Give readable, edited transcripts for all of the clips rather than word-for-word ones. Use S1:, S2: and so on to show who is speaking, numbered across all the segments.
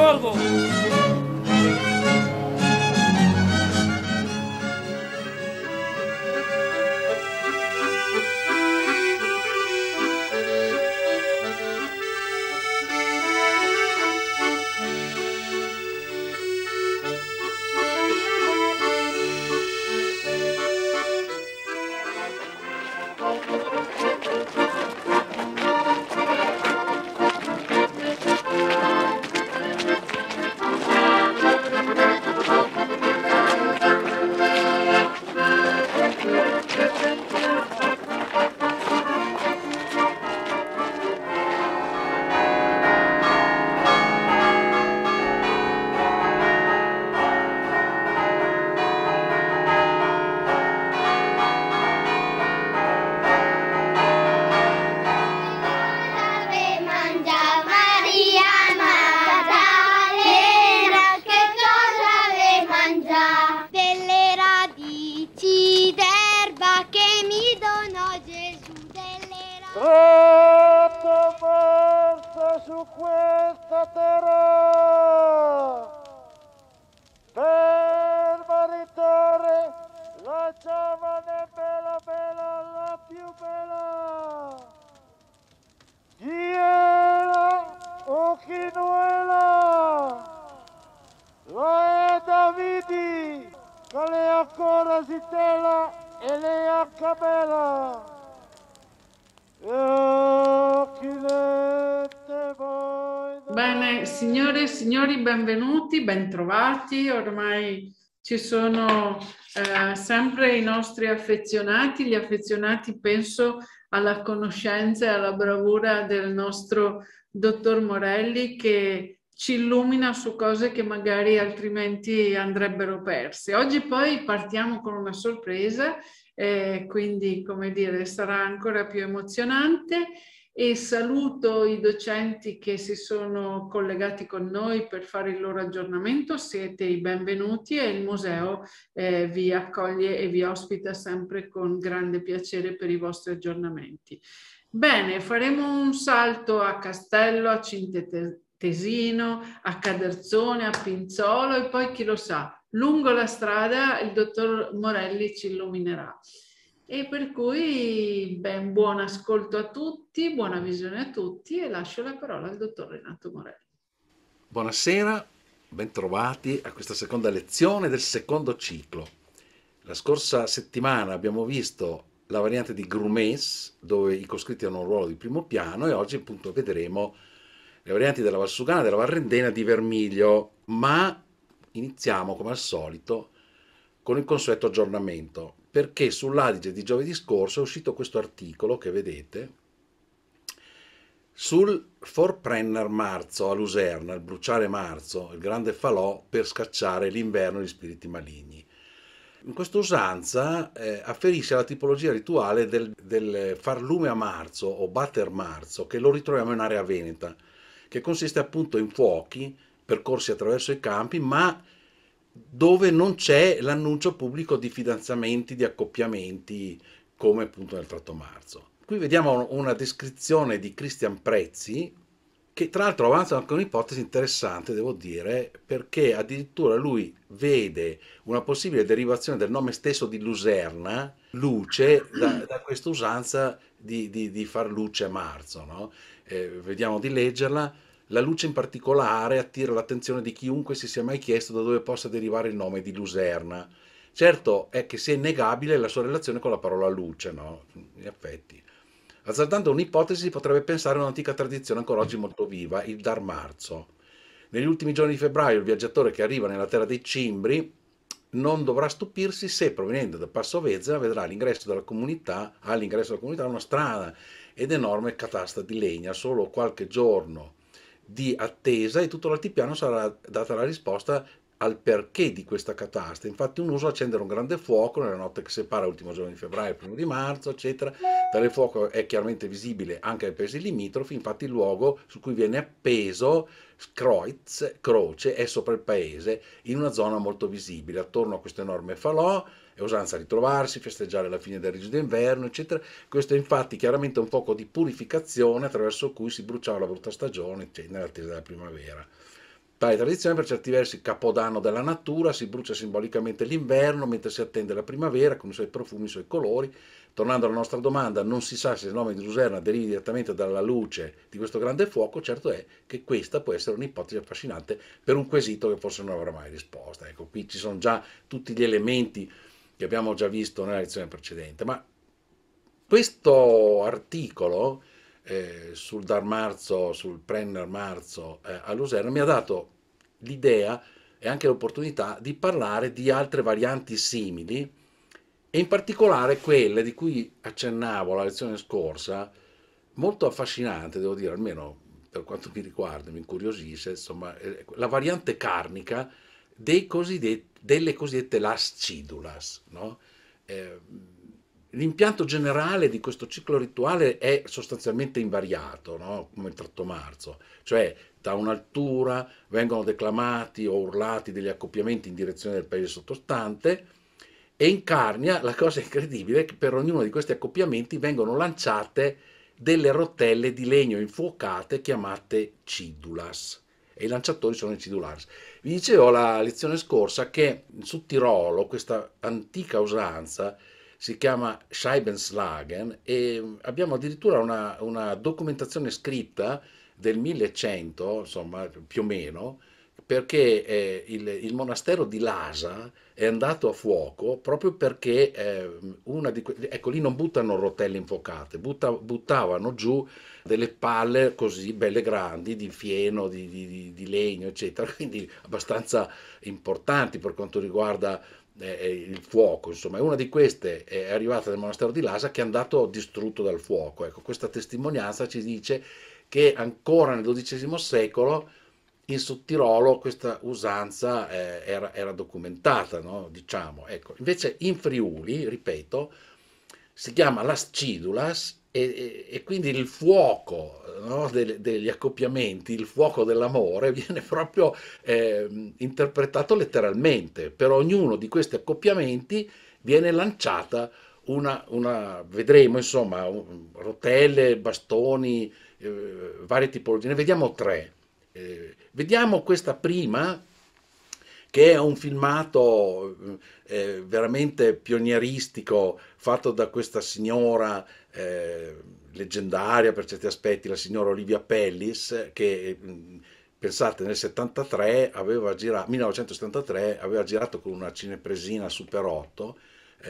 S1: Corvo. Su questa terra per maritare la giovane bella bella, la più bella, Giela o Chinuela, la è Davidi, che lei ancora Zitella e lei a Camela.
S2: Bene, signore e signori, benvenuti, bentrovati. Ormai ci sono sempre i nostri affezionati. Gli affezionati penso alla conoscenza e alla bravura del nostro dottor Morelli, che ci illumina su cose che magari altrimenti andrebbero perse. Oggi poi partiamo con una sorpresa, quindi, come dire, sarà ancora più emozionante. E saluto i docenti che si sono collegati con noi per fare il loro aggiornamento. Siete i benvenuti e il museo vi accoglie e vi ospita sempre con grande piacere per i vostri aggiornamenti. Bene, faremo un salto a Castello, a Cintesino, a Caderzone, a Pinzolo e poi chi lo sa, lungo la strada il dottor Morelli ci illuminerà. E per cui ben buon ascolto a tutti, buona visione a tutti e lascio la parola al dottor Renato Morelli.
S3: Buonasera, bentrovati a questa seconda lezione del secondo ciclo. La scorsa settimana abbiamo visto la variante di Grumes, dove i coscritti hanno un ruolo di primo piano, e oggi appunto vedremo le varianti della Valsugana, della Valrendena, di Vermiglio, ma iniziamo come al solito con il consueto aggiornamento, perché sull'Adige di giovedì scorso è uscito questo articolo che vedete sul Forprenner Marzo a Luserna, il bruciare marzo, il grande falò per scacciare l'inverno e gli spiriti maligni. In questa usanza afferisce alla tipologia rituale del far lume a marzo o batter marzo, che lo ritroviamo in area veneta, che consiste appunto in fuochi percorsi attraverso i campi, ma dove non c'è l'annuncio pubblico di fidanzamenti, di accoppiamenti, come appunto nel tratto marzo. Qui vediamo una descrizione di Cristian Prezzi, che tra l'altro avanza anche un'ipotesi interessante, devo dire, perché addirittura lui vede una possibile derivazione del nome stesso di Luserna, luce, da questa usanza di far luce a marzo, no? Vediamo di leggerla. La luce in particolare attira l'attenzione di chiunque si sia mai chiesto da dove possa derivare il nome di Luserna. Certo è che sia innegabile la sua relazione con la parola luce, no? In effetti. Azzardando un'ipotesi, si potrebbe pensare a un'antica tradizione ancora oggi molto viva, il dar marzo. Negli ultimi giorni di febbraio il viaggiatore che arriva nella terra dei Cimbri non dovrà stupirsi se, provenendo da Passo Vezza, vedrà all'ingresso della comunità una strana ed enorme catasta di legna. Solo qualche giorno di attesa e tutto l'altipiano sarà data la risposta al perché di questa catasta. Infatti un uso è accendere un grande fuoco nella notte che separa l'ultimo giorno di febbraio e il primo di marzo, eccetera. Tale fuoco è chiaramente visibile anche ai paesi limitrofi, infatti il luogo su cui viene appeso, croce, è sopra il paese, in una zona molto visibile. Attorno a questo enorme falò è usanza ritrovarsi, festeggiare la fine del rigido inverno, eccetera. Questo è infatti chiaramente un fuoco di purificazione attraverso cui si bruciava la brutta stagione, nell'attesa della primavera. Tale tradizione per certi versi capodanno della natura, si brucia simbolicamente l'inverno mentre si attende la primavera con i suoi profumi, i suoi colori. Tornando alla nostra domanda, non si sa se il nome di Luserna derivi direttamente dalla luce di questo grande fuoco, certo è che questa può essere un'ipotesi affascinante per un quesito che forse non avrà mai risposta. Ecco, qui ci sono già tutti gli elementi che abbiamo già visto nella lezione precedente, ma questo articolo sul Dar Marzo, sul Brenner Marzo a Luserna mi ha dato l'idea e anche l'opportunità di parlare di altre varianti simili e in particolare quelle di cui accennavo la lezione scorsa, molto affascinante, devo dire, almeno per quanto mi riguarda, mi incuriosisce, insomma, la variante carnica delle cosiddette las cidulas, no? L'impianto generale di questo ciclo rituale è sostanzialmente invariato, no? Come il tratto marzo, cioè da un'altura vengono declamati o urlati degli accoppiamenti in direzione del paese sottostante e in Carnia la cosa incredibile è che per ognuno di questi accoppiamenti vengono lanciate delle rotelle di legno infuocate chiamate cidulas e i lanciatori sono i cidulars. Vi dicevo la lezione scorsa che su Tirolo questa antica usanza si chiama Scheibenslagen e abbiamo addirittura una documentazione scritta del 1100, insomma, più o meno, perché il monastero di Lasa è andato a fuoco proprio perché ecco, lì non buttano rotelle infuocate, buttavano giù delle palle così belle grandi di fieno, di legno, eccetera, quindi abbastanza importanti per quanto riguarda il fuoco, insomma, e una di queste è arrivata dal monastero di Lasa che è andato distrutto dal fuoco. Ecco, questa testimonianza ci dice che ancora nel XII secolo in Sudtirolo questa usanza era documentata, no? Diciamo, ecco. Invece in Friuli, ripeto, si chiama las cidulas e quindi il fuoco, no, degli accoppiamenti, il fuoco dell'amore viene proprio interpretato letteralmente. Per ognuno di questi accoppiamenti viene lanciata vedremo insomma, rotelle, bastoni, varie tipologie. Ne vediamo tre. Vediamo questa prima, che è un filmato veramente pionieristico fatto da questa signora leggendaria per certi aspetti, la signora Olivia Pellis, che pensate nel 1973 aveva girato con una cinepresina Super 8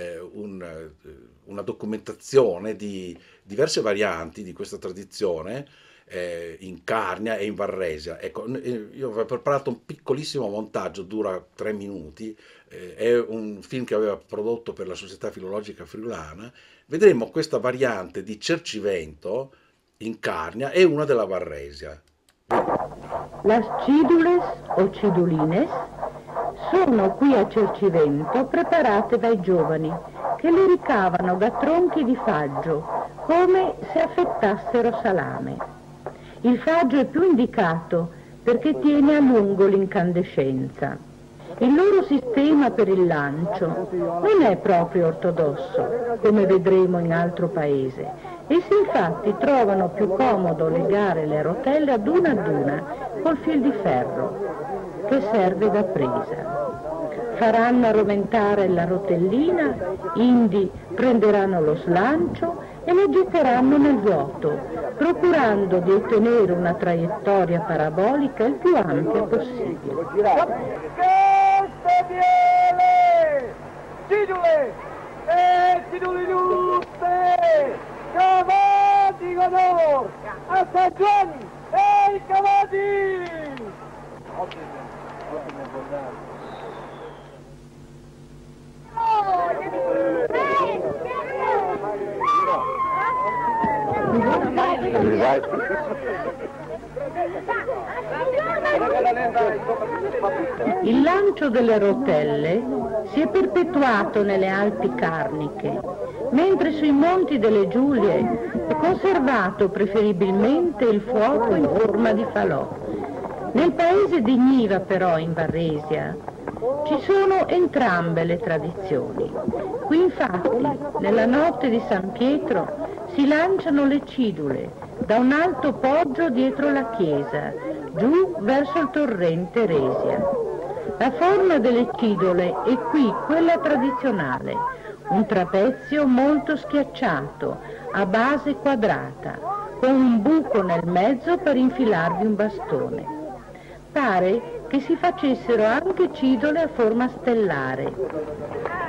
S3: una documentazione di diverse varianti di questa tradizione in Carnia e in Varresia. Ecco, io avevo preparato un piccolissimo montaggio, dura 3 minuti, è un film che aveva prodotto per la Società Filologica Friulana. Vedremo questa variante di Cercivento in Carnia e una della Varresia.
S4: Las cidules o cidulines sono qui a Cercivento preparate dai giovani che le ricavano da tronchi di faggio come se affettassero salame. Il faggio è più indicato perché tiene a lungo l'incandescenza. Il loro sistema per il lancio non è proprio ortodosso, come vedremo in altro paese. Essi infatti trovano più comodo legare le rotelle ad una col fil di ferro, che serve da presa. Faranno arromentare la rotellina, indi prenderanno lo slancio e lo getteranno nel vuoto, procurando di ottenere una traiettoria parabolica il più ampia possibile.
S1: Cidule e cidulinuste, cavati d'onore, a stagioni e i cavati!
S4: Il lancio delle rotelle si è perpetuato nelle Alpi Carniche, mentre sui monti delle Giulie è conservato preferibilmente il fuoco in forma di falò. Nel paese di Gniva, però, in Varresia, ci sono entrambe le tradizioni. Qui infatti, nella notte di San Pietro, si lanciano le cidule da un alto poggio dietro la chiesa, giù verso il torrente Resia. La forma delle cidole è qui quella tradizionale, un trapezio molto schiacciato, a base quadrata, con un buco nel mezzo per infilarvi un bastone. Pare che si facessero anche cidole a forma stellare.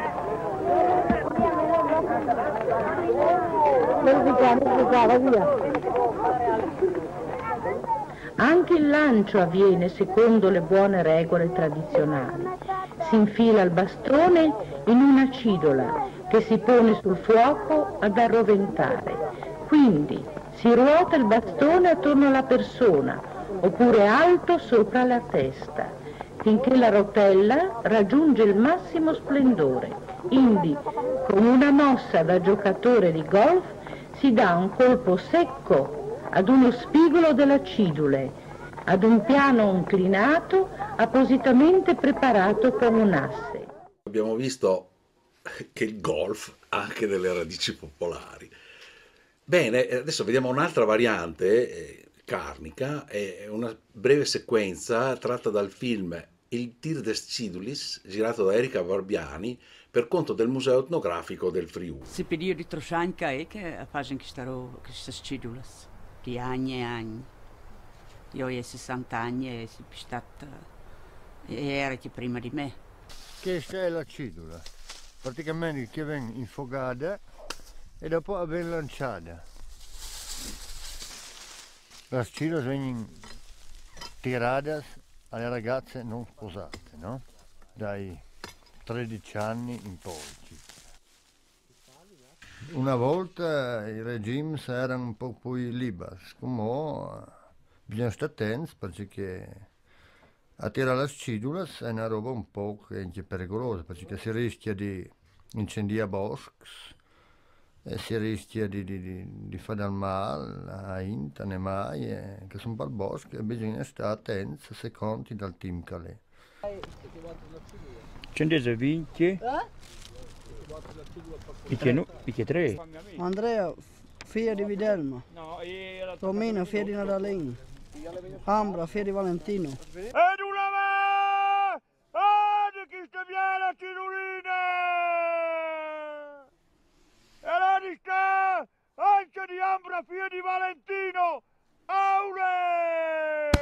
S4: Anche il lancio avviene secondo le buone regole tradizionali. Si infila il bastone in una cidola che si pone sul fuoco ad arroventare. Quindi si ruota il bastone attorno alla persona, oppure alto sopra la testa, finché la rotella raggiunge il massimo splendore. Indi, con una mossa da giocatore di golf, si dà un colpo secco ad uno spigolo della cidule, ad un piano inclinato appositamente preparato con un asse.
S3: Abbiamo visto che il golf ha anche delle radici popolari. Bene, adesso vediamo un'altra variante carnica, è una breve sequenza tratta dal film Il Tir des Cidulis, girato da Erika Barbiani, per conto del Museo Etnografico del Friuli.
S5: Se pedia di Trošanka è che facciano queste cidulas, di anni e anni. Io ho 60 anni e sono stata, era che prima di me.
S1: Questa è la cidula, praticamente che viene infogata e dopo viene lanciata. Le cidule vengono tirate alle ragazze non sposate, no? Dai 13 anni in poi. Una volta i regimi erano un po' più liberi, come bisogna stare attenti perché attirare le cidule è una roba un po' pericolosa, perché si rischia di incendiare boschi e si rischia di fare del male a inta, animali che sono per il bosco e bisogna stare attenti se conti dal team che è.
S6: Cendese vinci? Picchia 3.
S7: Andrea, figlia di Videlma. Romina, figlia di Nadalin. Ambra, figlia di Valentino.
S1: Ed una va! Ah, di chi sta via la cidulina! E la di sta anche di Ambra, figlia di Valentino! Aule!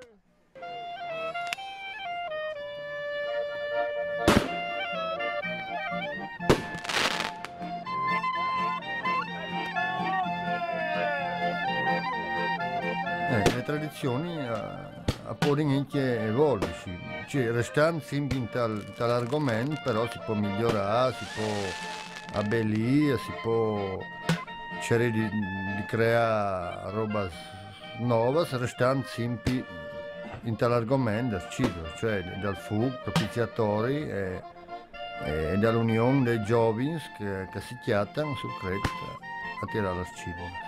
S1: Le tradizioni possono anche evolversi, cioè, restando sempre in tall'argomento, però si può migliorare, si può abbellire, si può cercare di creare roba nuova, restando sempre in tall'argomento del cibo, cioè dal fuoco, propiziatori e dall'unione dei giovani che si chiattano sul credito a tirare il cibo.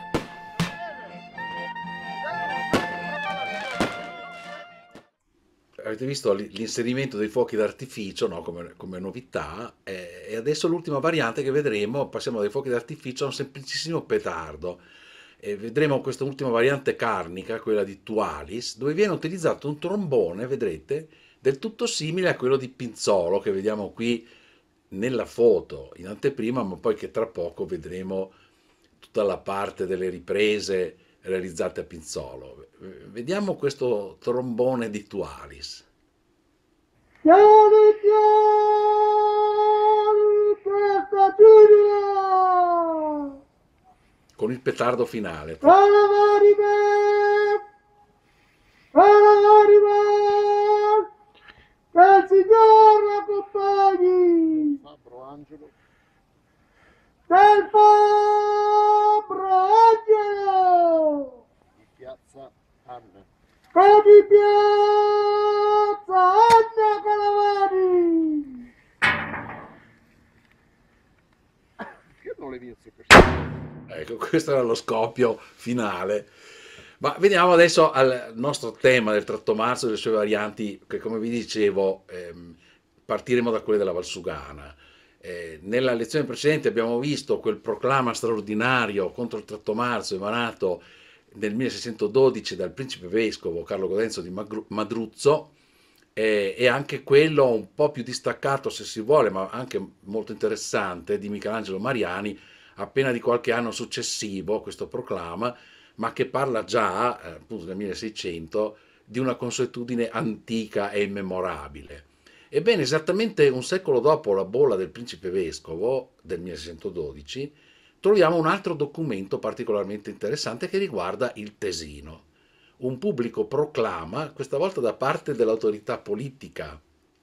S3: Avete visto l'inserimento dei fuochi d'artificio, no? come novità, e adesso l'ultima variante che vedremo, passiamo dai fuochi d'artificio a un semplicissimo petardo. E vedremo questa ultima variante carnica, quella di Tualis, dove viene utilizzato un trombone, vedrete, del tutto simile a quello di Pinzolo che vediamo qui nella foto in anteprima, ma poi che tra poco vedremo tutta la parte delle riprese realizzate a Pinzolo. Vediamo questo trombone di Tualis. Con il petardo finale.
S1: Del Signore accompagni! Fabbro Angelo! Del Fabbro Angelo! Di Piazza Anna! Di Piazza Anna Calavani! Io non le vinsi così.
S3: Ecco, questo era lo scoppio finale. Ma veniamo adesso al nostro tema del Tratto Marzo e delle sue varianti, che come vi dicevo partiremo da quelle della Valsugana. Nella lezione precedente abbiamo visto quel proclama straordinario contro il Tratto Marzo emanato nel 1612 dal principe vescovo Carlo Godenzo di Madruzzo, e anche quello un po' più distaccato, se si vuole, ma anche molto interessante, di Michelangelo Mariani, appena di qualche anno successivo, questo proclama, ma che parla già, appunto nel 1600, di una consuetudine antica e immemorabile. Ebbene, esattamente un secolo dopo la bolla del principe vescovo, del 1612, troviamo un altro documento particolarmente interessante che riguarda il Tesino. Un pubblico proclama, questa volta da parte dell'autorità politica,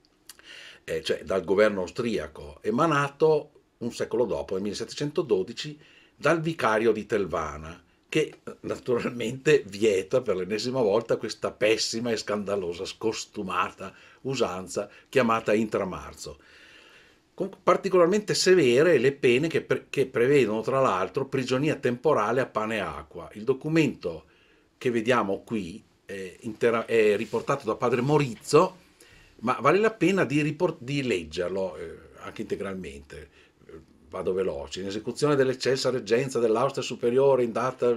S3: cioè dal governo austriaco, emanato un secolo dopo, nel 1712, dal vicario di Telvana, che naturalmente vieta per l'ennesima volta questa pessima e scandalosa, scostumata usanza chiamata intramarzo. Con particolarmente severe le pene che prevedono tra l'altro prigionia temporale a pane e acqua. Il documento che vediamo qui è riportato da padre Morizzo, ma vale la pena di leggerlo anche integralmente. Vado veloce. In esecuzione dell'eccelsa reggenza dell'Austria Superiore in data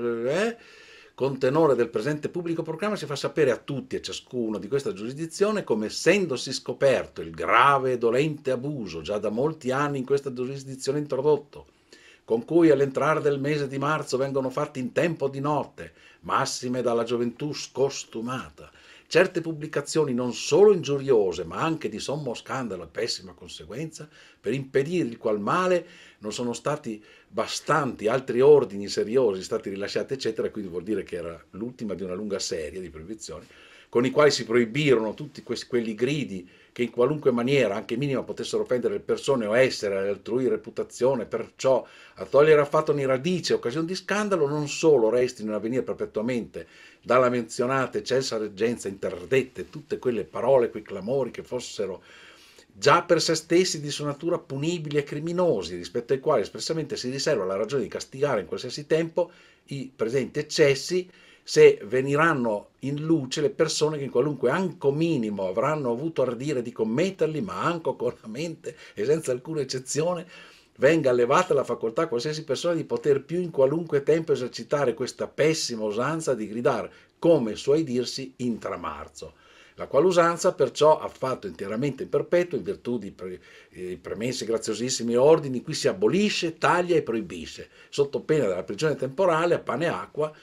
S3: con tenore del presente pubblico proclama si fa sapere a tutti e ciascuno di questa giurisdizione come, essendosi scoperto il grave e dolente abuso già da molti anni in questa giurisdizione introdotto, con cui all'entrare del mese di marzo vengono fatti in tempo di notte, massime dalla gioventù scostumata, certe pubblicazioni non solo ingiuriose, ma anche di sommo scandalo e pessima conseguenza, per impedire il qual male non sono stati bastanti altri ordini seriosi stati rilasciati, eccetera, quindi vuol dire che era l'ultima di una lunga serie di proibizioni, con i quali si proibirono tutti quelli gridi che in qualunque maniera, anche minima, potessero offendere le persone o essere altrui reputazione, perciò a togliere affatto ogni radice occasione di scandalo, non solo restino a venire perpetuamente dalla menzionata eccelsa reggenza interdette tutte quelle parole, quei clamori che fossero già per se stessi di sua natura punibili e criminosi, rispetto ai quali espressamente si riserva la ragione di castigare in qualsiasi tempo i presenti eccessi, se veniranno in luce le persone che in qualunque anco minimo avranno avuto ardire di commetterli, ma anco con la mente e senza alcuna eccezione venga allevata la facoltà a qualsiasi persona di poter più in qualunque tempo esercitare questa pessima usanza di gridare, come suoi dirsi, intramarzo. La quale usanza perciò ha fatto interamente in perpetuo, in virtù di premessi graziosissimi ordini, qui si abolisce, taglia e proibisce, sotto pena della prigione temporale a pane e acqua,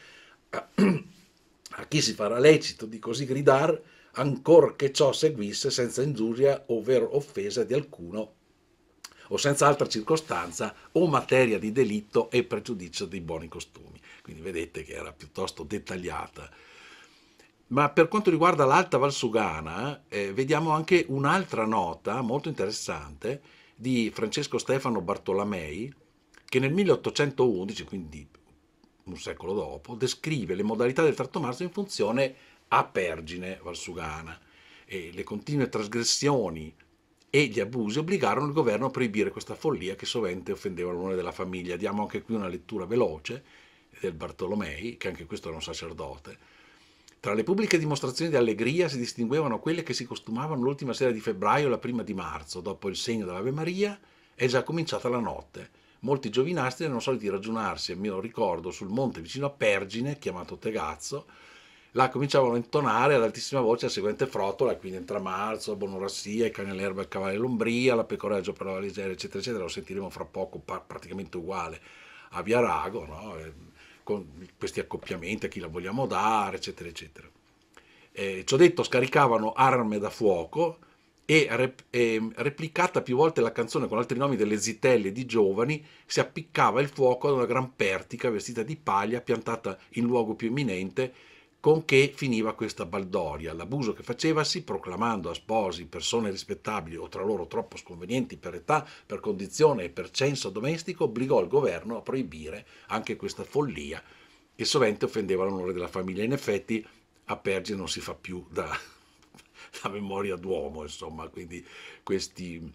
S3: a chi si farà lecito di così gridar, ancor che ciò seguisse senza ingiuria ovvero offesa di alcuno o senza altra circostanza o materia di delitto e pregiudizio dei buoni costumi. Quindi vedete che era piuttosto dettagliata. Ma per quanto riguarda l'Alta Valsugana, vediamo anche un'altra nota molto interessante di Francesco Stefano Bartolomei, che nel 1811, quindi un secolo dopo, descrive le modalità del trattomarzo in funzione a Pergine Valsugana, e le continue trasgressioni e gli abusi obbligarono il governo a proibire questa follia che sovente offendeva l'onore della famiglia. Diamo anche qui una lettura veloce del Bartolomei, che anche questo era un sacerdote. Tra le pubbliche dimostrazioni di allegria si distinguevano quelle che si costumavano l'ultima sera di febbraio e la prima di marzo, dopo il segno dell'Ave Maria, è già cominciata la notte. Molti giovinastri erano soliti ragionarsi, a mio ricordo, sul monte vicino a Pergine, chiamato Tegazzo. Là cominciavano a intonare ad altissima voce la seguente frotola, quindi intramarzo, Bonorassia, il cane all'erba, il cavallo all'ombria, la pecoreggio per la valigera, eccetera, eccetera. Lo sentiremo fra poco, praticamente uguale a Viarago, no? Con questi accoppiamenti, a chi la vogliamo dare, eccetera, eccetera. Ciò detto, scaricavano armi da fuoco e replicata più volte la canzone con altri nomi delle zitelle di giovani, si appiccava il fuoco ad una gran pertica vestita di paglia piantata in luogo più eminente, con che finiva questa baldoria. L'abuso che facevasi, proclamando a sposi persone rispettabili o tra loro troppo sconvenienti per età, per condizione e per censo domestico, obbligò il governo a proibire anche questa follia che sovente offendeva l'onore della famiglia. In effetti a Pergine non si fa più da memoria d'uomo, insomma, quindi questi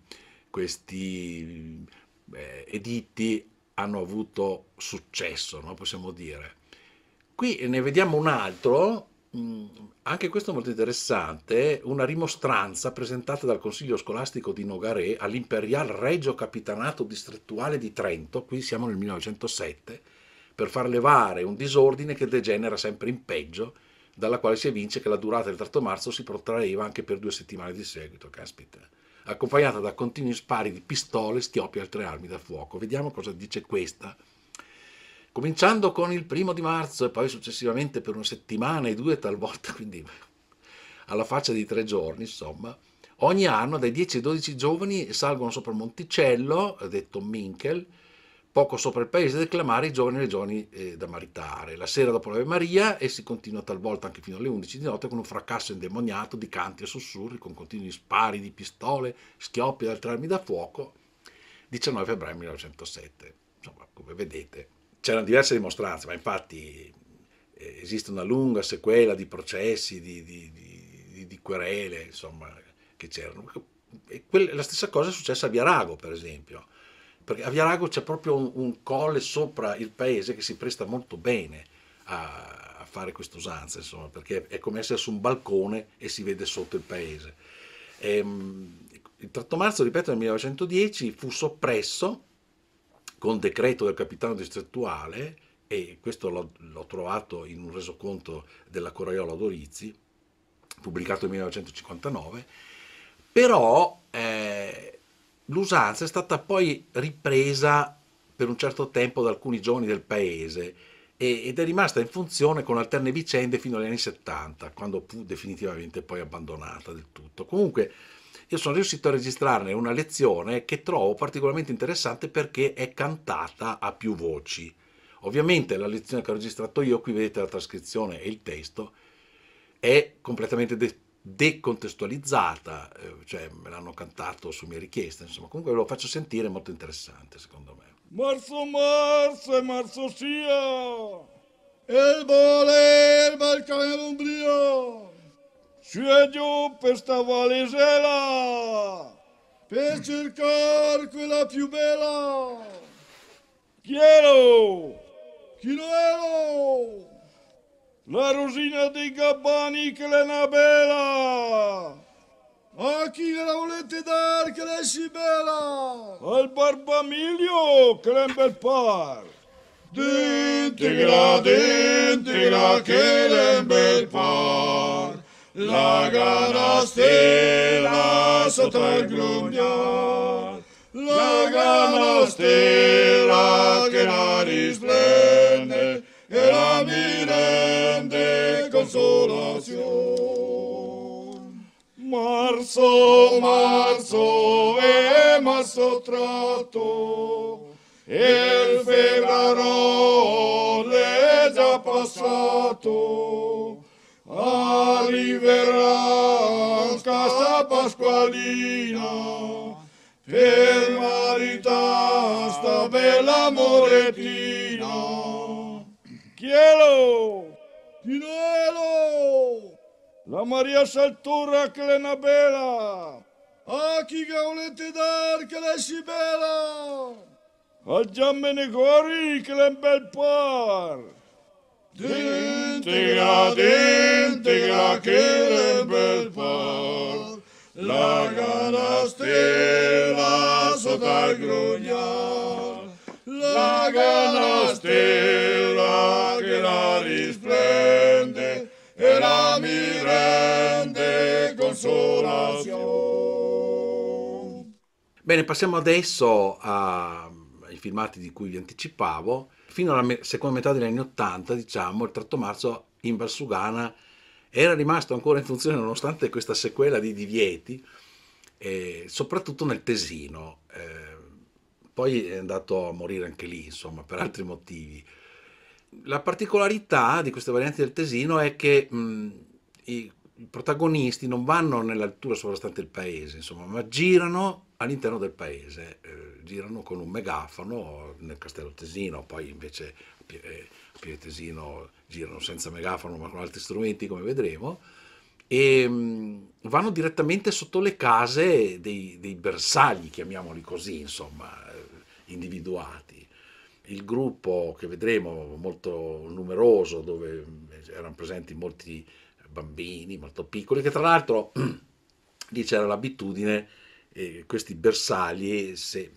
S3: editti hanno avuto successo, no? Possiamo dire. Qui ne vediamo un altro, anche questo molto interessante, una rimostranza presentata dal Consiglio Scolastico di Nogaré all'Imperial Regio Capitanato Distrettuale di Trento, qui siamo nel 1907, per far levare un disordine che degenera sempre in peggio, dalla quale si evince che la durata del 3 marzo si protraeva anche per 2 settimane di seguito, caspita, accompagnata da continui spari di pistole, schioppi e altre armi da fuoco. Vediamo cosa dice questa. Cominciando con il 1 marzo e poi successivamente per 1 settimana e 2 talvolta, quindi alla faccia di 3 giorni, insomma, ogni anno dai 10 ai 12 giovani salgono sopra il monticello, detto Minkel, poco sopra il paese, a declamare i giovani e le giovani da maritare. La sera dopo l'Ave Maria e si continua talvolta anche fino alle 11 di notte con un fracasso indemoniato di canti e sussurri, con continui spari di pistole, schioppi e altre armi da fuoco. 19 febbraio 1907. Insomma, come vedete, c'erano diverse dimostranze, ma infatti esiste una lunga sequela di processi, di querele, insomma, che c'erano. La stessa cosa è successa a Viarago, per esempio, perché a Viarago c'è proprio un colle sopra il paese che si presta molto bene a fare questa usanza, insomma, perché è come essere su un balcone e si vede sotto il paese. Il 3 marzo, ripeto, nel 1910 fu soppresso con decreto del capitano distrettuale, e questo l'ho trovato in un resoconto della Corraiola Dorizzi, pubblicato nel 1959, però l'usanza è stata poi ripresa per un certo tempo da alcuni giovani del paese ed è rimasta in funzione con alterne vicende fino agli anni 70, quando fu definitivamente poi abbandonata del tutto. Comunque io sono riuscito a registrarne una lezione che trovo particolarmente interessante perché è cantata a più voci. Ovviamente la lezione che ho registrato io, qui vedete la trascrizione e il testo, è completamente decontestualizzata, cioè me l'hanno cantato su mia richiesta, insomma, comunque ve lo faccio sentire, è molto interessante secondo me.
S8: Marzo, marzo e marzo sia, il voler barcare l'Umbria, su e giù per sta valigela, per cercare quella più bella. Chi ero? Chi lo ero? La Rosina dei Gabbani che l'è una bella. A chi la volete dar che l'è si bella? Al Barbamilio che l'è un bel par. Dintigra che l'è un bel par. La gara stella sotto il grugnar. La gara stella che la risplende e la mi rende consolazione. Marzo, marzo e marzo tratto, il febbraio è già passato, arriverà sta Pasqualina per maritare sta bella morettina. Chielo! Pinello! La Maria Saltura che l'è una bella! A chi che volete dar che l'è si bella? Al Giammenegori che l'è un bel par! Dintigra che l'è un bel par! La gara stella sotto il grugnar! La gara stella che la risplende e la mi rende consolazione.
S3: Bene, passiamo adesso ai filmati di cui vi anticipavo. Fino alla seconda metà degli anni 80, diciamo, il 3 marzo in Valsugana era rimasto ancora in funzione nonostante questa sequela di divieti, soprattutto nel Tesino. Poi è andato a morire anche lì, insomma, per altri motivi. La particolarità di queste varianti del Tesino è che i protagonisti non vanno nell'altura sovrastante il paese, insomma, ma girano all'interno del paese, girano con un megafono nel Castello Tesino, poi invece a Pieve Tesino girano senza megafono ma con altri strumenti, come vedremo, e vanno direttamente sotto le case dei bersagli, chiamiamoli così, insomma, individuati. Il gruppo che vedremo molto numeroso, dove erano presenti molti bambini molto piccoli, che tra l'altro lì c'era l'abitudine, questi bersagli, se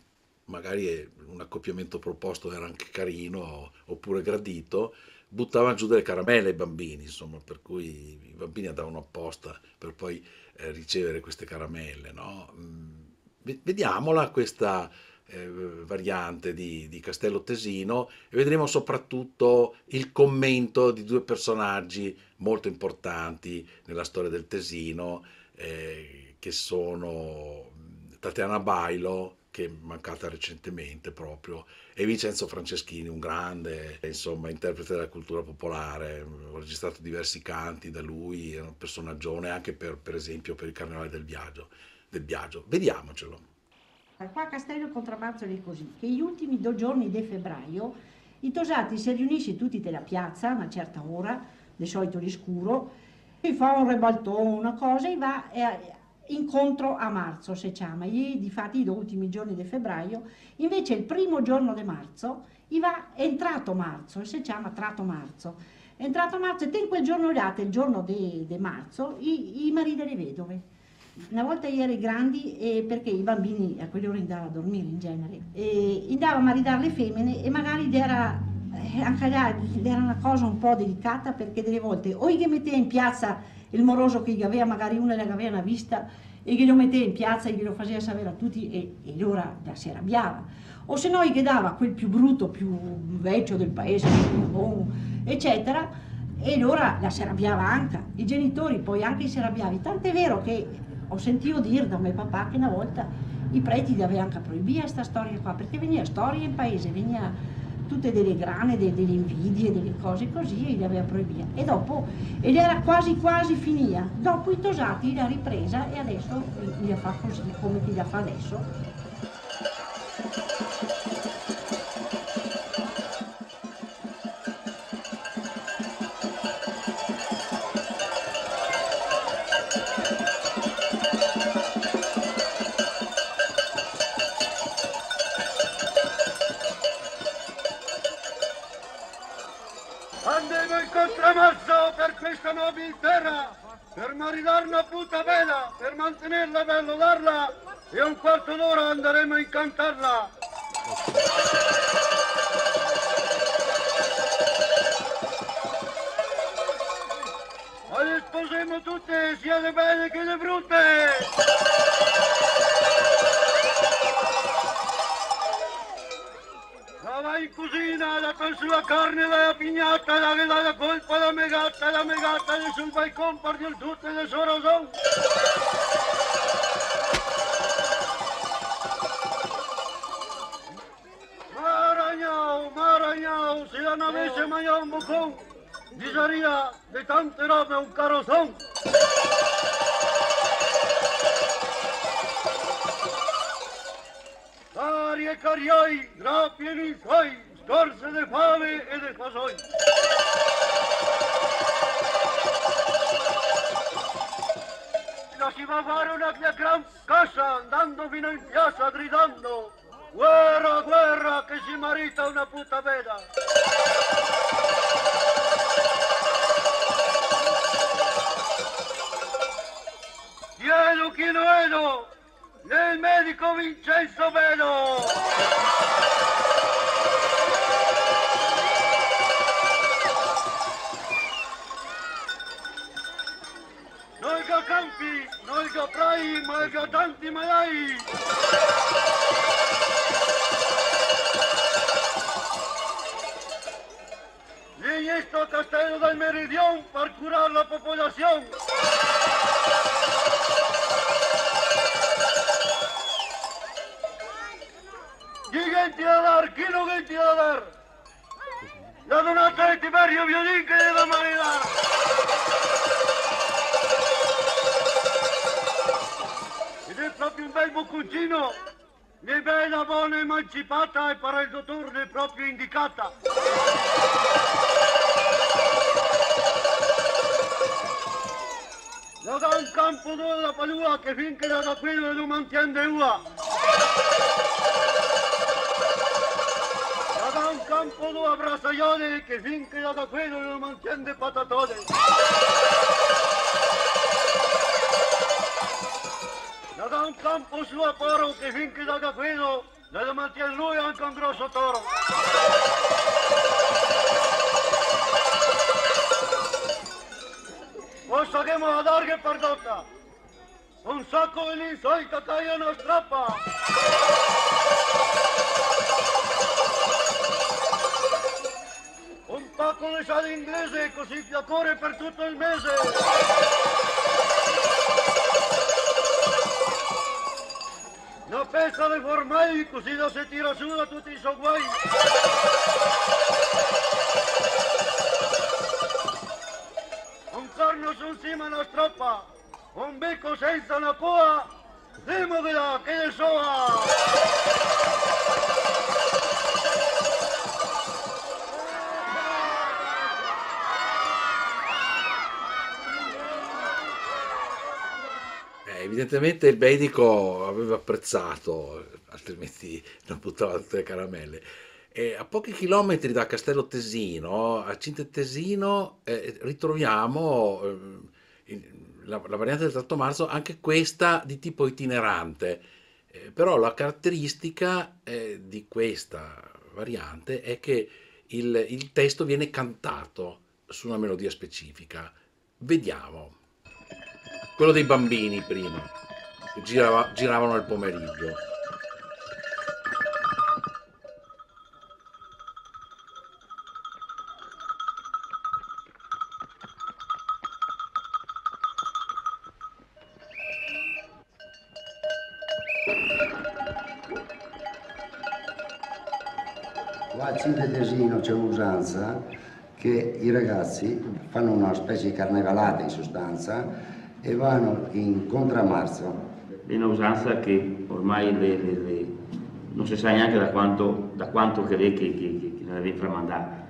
S3: magari un accoppiamento proposto era anche carino oppure gradito, buttavano giù delle caramelle ai bambini, insomma, per cui i bambini andavano apposta per poi ricevere queste caramelle, no? Vediamola questa variante di Castello Tesino e vedremo soprattutto il commento di due personaggi molto importanti nella storia del Tesino, che sono Tatiana Bailo, che è mancata recentemente proprio, e Vincenzo Franceschini, un grande, insomma, interprete della cultura popolare. Ho registrato diversi canti da lui, è un personaggione anche per esempio per il Carnevale del Biagio. Vediamocelo.
S9: Qua a Castello Contramazzoli è così, che gli ultimi 2 giorni di febbraio i tosati si riuniscono tutti nella piazza a una certa ora, di solito di scuro, e fa un rebaltone, una cosa, e va incontro a marzo, si chiama. E difatti gli ultimi giorni di febbraio, invece il primo giorno di marzo, è entrato marzo, e si chiama Trato Marzo. È entrato marzo e in quel giorno là, il giorno di marzo, i mariti delle vedove. Una volta ieri grandi, perché i bambini a quell'ora andavano a dormire in genere, andavano a maritare le femmine e magari era anche là era una cosa un po' delicata, perché delle volte o gli metteva in piazza il moroso che gli aveva, magari una che aveva una vista, e gli lo metteva in piazza e glielo faceva sapere a tutti e allora si arrabbiava. O se no gli dava quel più brutto, più vecchio del paese, eccetera, e allora la si arrabbiava anche. I genitori poi anche si arrabbiavano. Tant'è vero che ho sentito dire da mio papà che una volta i preti gli avevano anche proibito questa storia qua, perché veniva storia in paese, veniva tutte delle grane, delle invidie, delle cose così, e gli aveva proibito. E dopo, ed era quasi finita. Dopo i tosati l'ha ripresa e adesso gli fa così, come ti la fa adesso.
S10: Andiamo in contramazzo per questa nobile terra, per marinare una puta vela, per mantenerla e lordarla, e un quarto d'ora andremo a incantarla. Ma le sposiamo tutte, sia le belle che le brutte. Va in cucina, la sulla carne, la pignata, la colpa, la megata, e sul balcone per il tutte le sue ragioni. Maragnao, se non avesse mai un boccone, diceria di tante robe un carrozzone. Cari e carioi, drappi e linzoi, scorse di fame e di fasoi. La si va a fare una gran cassa, andando fino in piazza gridando: guerra, guerra, che si marita una puta veda. Chiedo, vedo, nel medico Vincenzo Vedo. Noi che campi, noi che prai, ma che tanti malai. Lì è sto castello del Meridione per curare la popolazione. Chi da dar, chi non che ti da dar? La donata di Tiberio Violin che deve marinare. Ed è proprio un bel bocconcino, né bella, buona, emancipata, e per il dottor ne è proprio indicata. La da un campo dove la palua che finché da quello non mantiene ua. Da un campo dove abbracciaione che finché da quello non mantiene patatone. Da un campo su a paro che finché da quello ne davanti a lui anche un grosso toro. Posso che me la darghe per dotta, un sacco di lì solita taglia una strappa. Un pacco di sale inglese, così fiacore per tutto il mese. Una pezza di formai, così da si tira su da tutti i suoi guai. Un corno su cima una stroppa, un becco senza una coa, demogela che ne soa!
S3: Evidentemente il medico aveva apprezzato, altrimenti non buttava tutte le caramelle. E a pochi chilometri da Castello Tesino, a Cinque Tesino, ritroviamo la variante del 3 marzo, anche questa di tipo itinerante. Però la caratteristica di questa variante è che il testo viene cantato su una melodia specifica. Vediamo. Quello dei bambini prima, che giravano nel pomeriggio.
S11: Qua a Cinque Tesino c'è un'usanza che i ragazzi fanno una specie di carnevalata in sostanza e vanno in contramarzo.
S12: È una usanza che ormai non si sa neanche da quanto che la deve tramandare.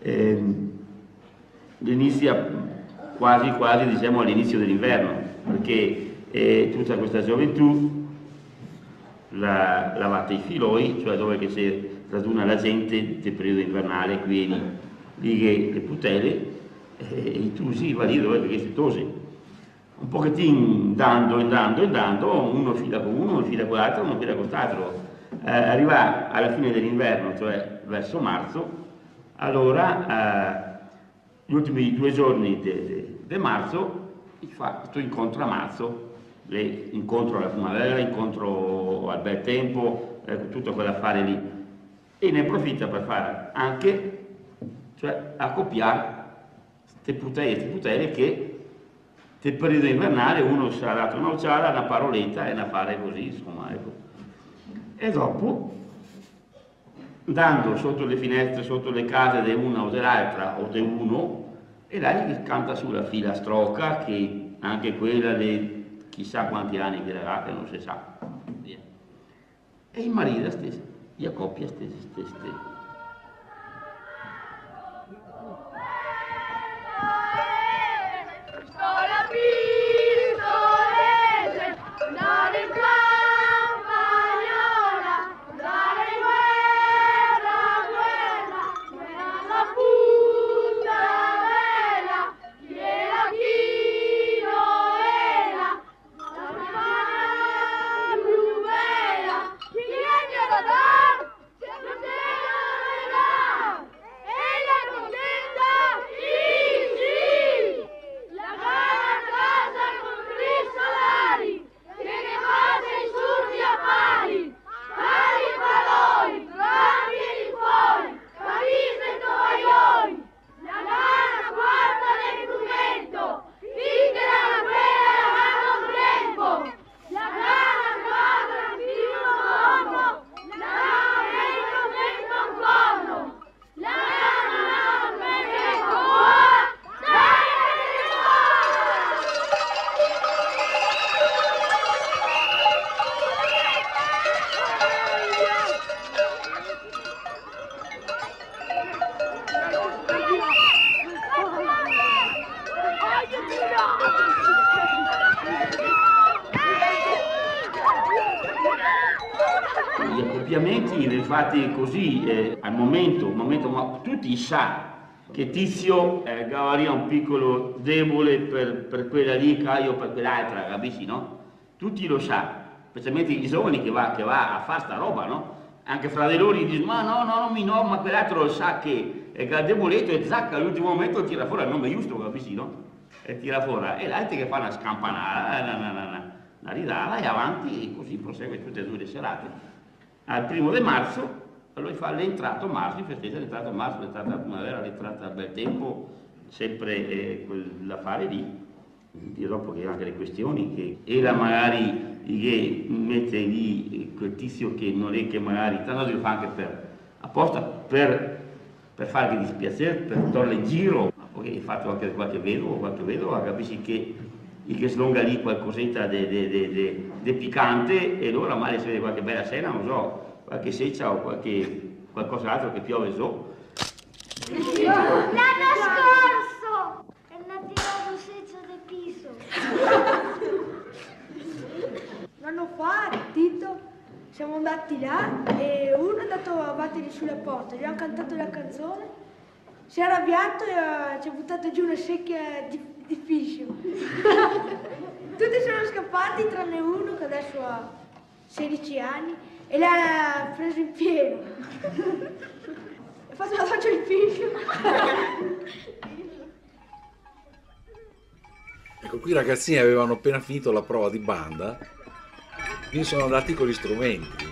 S12: Inizia quasi diciamo all'inizio dell'inverno, perché tutta questa gioventù lavate i filoi, cioè dove che si raduna la gente nel periodo invernale, quindi lì le putele e i tusi va lì dove che si tose. Un pochettino andando, uno fila con uno fila con l'altro, uno fila con l'altro. Arriva alla fine dell'inverno, cioè verso marzo, allora gli ultimi 2 giorni di marzo fa questo incontro a marzo, incontro alla primavera, incontro al bel tempo, tutto quell'affare lì, e ne approfitta per fare anche, cioè accoppiare queste putele che nel periodo invernale uno si ha dato un'occhiata, una paroletta e un affare così, insomma, ecco. E dopo, andando sotto le finestre, sotto le case di una o dell'altra o di uno, e là gli canta sulla filastrocca, che anche quella di chissà quanti anni che era, che non si sa. E il marito stesso, gli accoppia stesse. Gli accoppiamenti fatti così al momento, ma tutti sanno che Tizio Gavaria è un piccolo debole per quella lì, Caio per quell'altra, capisci, no? Tutti lo sanno, specialmente i giovani che va a fare sta roba, no? anche fra di loro gli dicono ma no, ma quell'altro lo sa che è demoletto e zacca all'ultimo momento tira fuori il nome giusto, capisci, no? E tira fuori, e l'altro che fa una scampanata, una ridala e avanti, e così prosegue tutte e due le serate. Al 1° marzo, allora fa l'entrato marzo, festeggia l'entrato marzo, l'entrata alla primavera, l'entrata al bel tempo, sempre quell'affare lì. E dopo che anche le questioni che era magari che mette lì quel tizio che non è che magari tanto lo fa anche apposta per fargli dispiacere, per togliere il giro, ma poi hai fatto anche qualche vedovo, capisci che slonga lì qualcosetta di piccante e allora magari si vede qualche bella scena, non so, qualche seccia o qualcos'altro che piove so.
S13: L'anno scorso è nato senza del piso.
S14: L'anno fa, Tito, siamo andati là e uno è andato a battere sulla porta, gli hanno cantato la canzone, si è arrabbiato e ci ha buttato giù una secchia di fiscio. Tutti sono scappati tranne uno che adesso ha 16 anni e l'ha preso in pieno. Ha fatto la doccia di fiscio.
S3: Ecco, qui i ragazzini avevano appena finito la prova di banda, quindi sono andati con gli strumenti.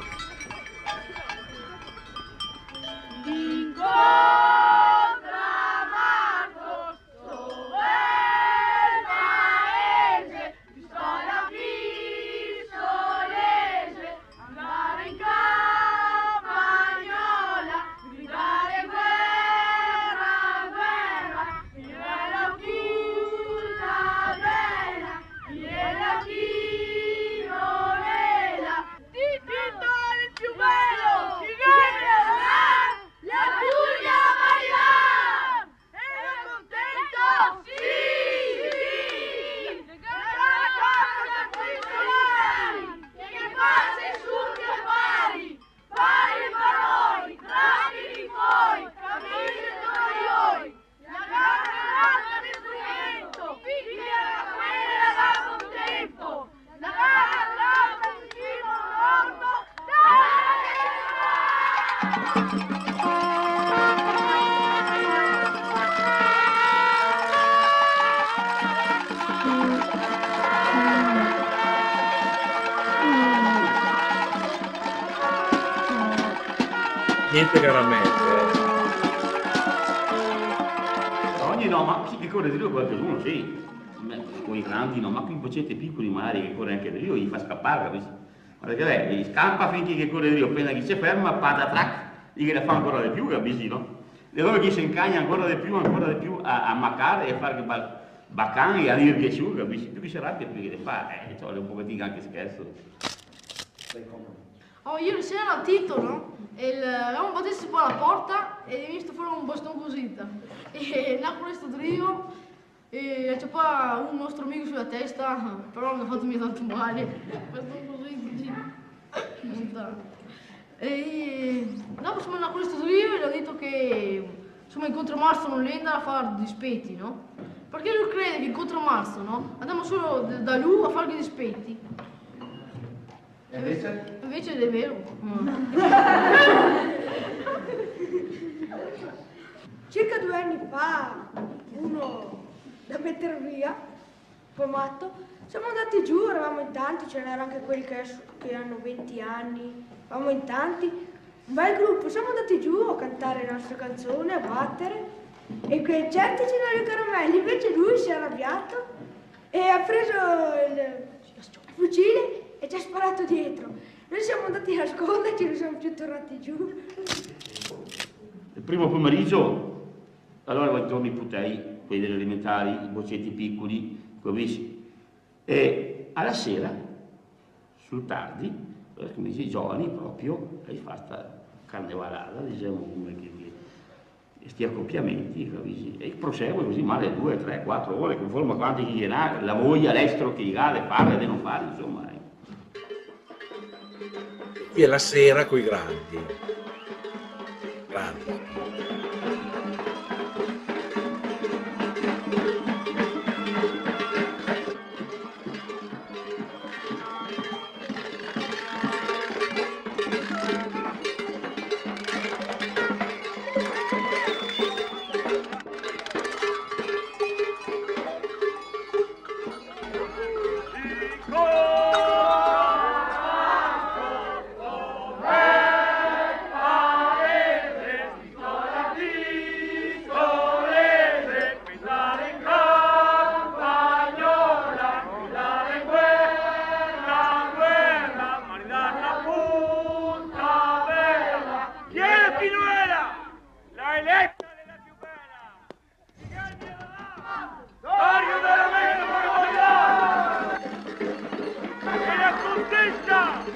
S3: Niente caramelle.
S12: Ogni no, ma sì che corre di lui qualcuno, sì. Con i grandi no, ma qui i boccetti piccoli magari che corre anche di lui, gli fa scappare, capisci? Perché lei gli scappa finché che corre di lui, appena che si ferma, patatrac, gli che la fa ancora di più, capisci, no? E dopo che si incagna ancora di più a maccare e a fare baccan e a dirgli su, capisci? Più che si arrabbia, più che le fa, cioè un pochettino anche scherzo.
S14: Oh, ieri sera a Tito, no? Avevamo battuto poi alla porta e ho visto fuori un bastone così. E là questo trio e c'è poi un nostro amico sulla testa, però mi ha fatto tanto male. Bastone così. E dopo siamo andati a questo trio e gli ho detto che insomma in contromarzo non le andava a fare dispetti, no? Perché lui crede che in contromarzo, no? Andiamo solo da lui a fare gli dispetti.
S3: E invece?
S14: Invece è vero. Circa 2 anni fa, uno da mettere via, un po' matto, siamo andati giù, eravamo in tanti, ce n'erano anche quelli che hanno 20 anni, eravamo in tanti, un bel gruppo, siamo andati giù a cantare le nostre canzoni, a battere, e quei certi ce n'erano i caramelli, invece lui si è arrabbiato e ha preso il fucile e ci ha sparato dietro. Noi siamo andati a nasconderci e non siamo più tornati giù.
S12: Il primo pomeriggio, allora vai torni i putei, quelli delle elementari, i boccetti piccoli, capisci? E alla sera, sul tardi, come dice i giovani proprio, hai fatto carnevalata, diciamo come che questi accoppiamenti, capisci? E prosegue così male 2, 3, 4 ore, conforme a quanti gli viene, la voglia, l'estero che gli ha, le fare, le non fare, insomma.
S3: Qui è la sera coi grandi. Grandi.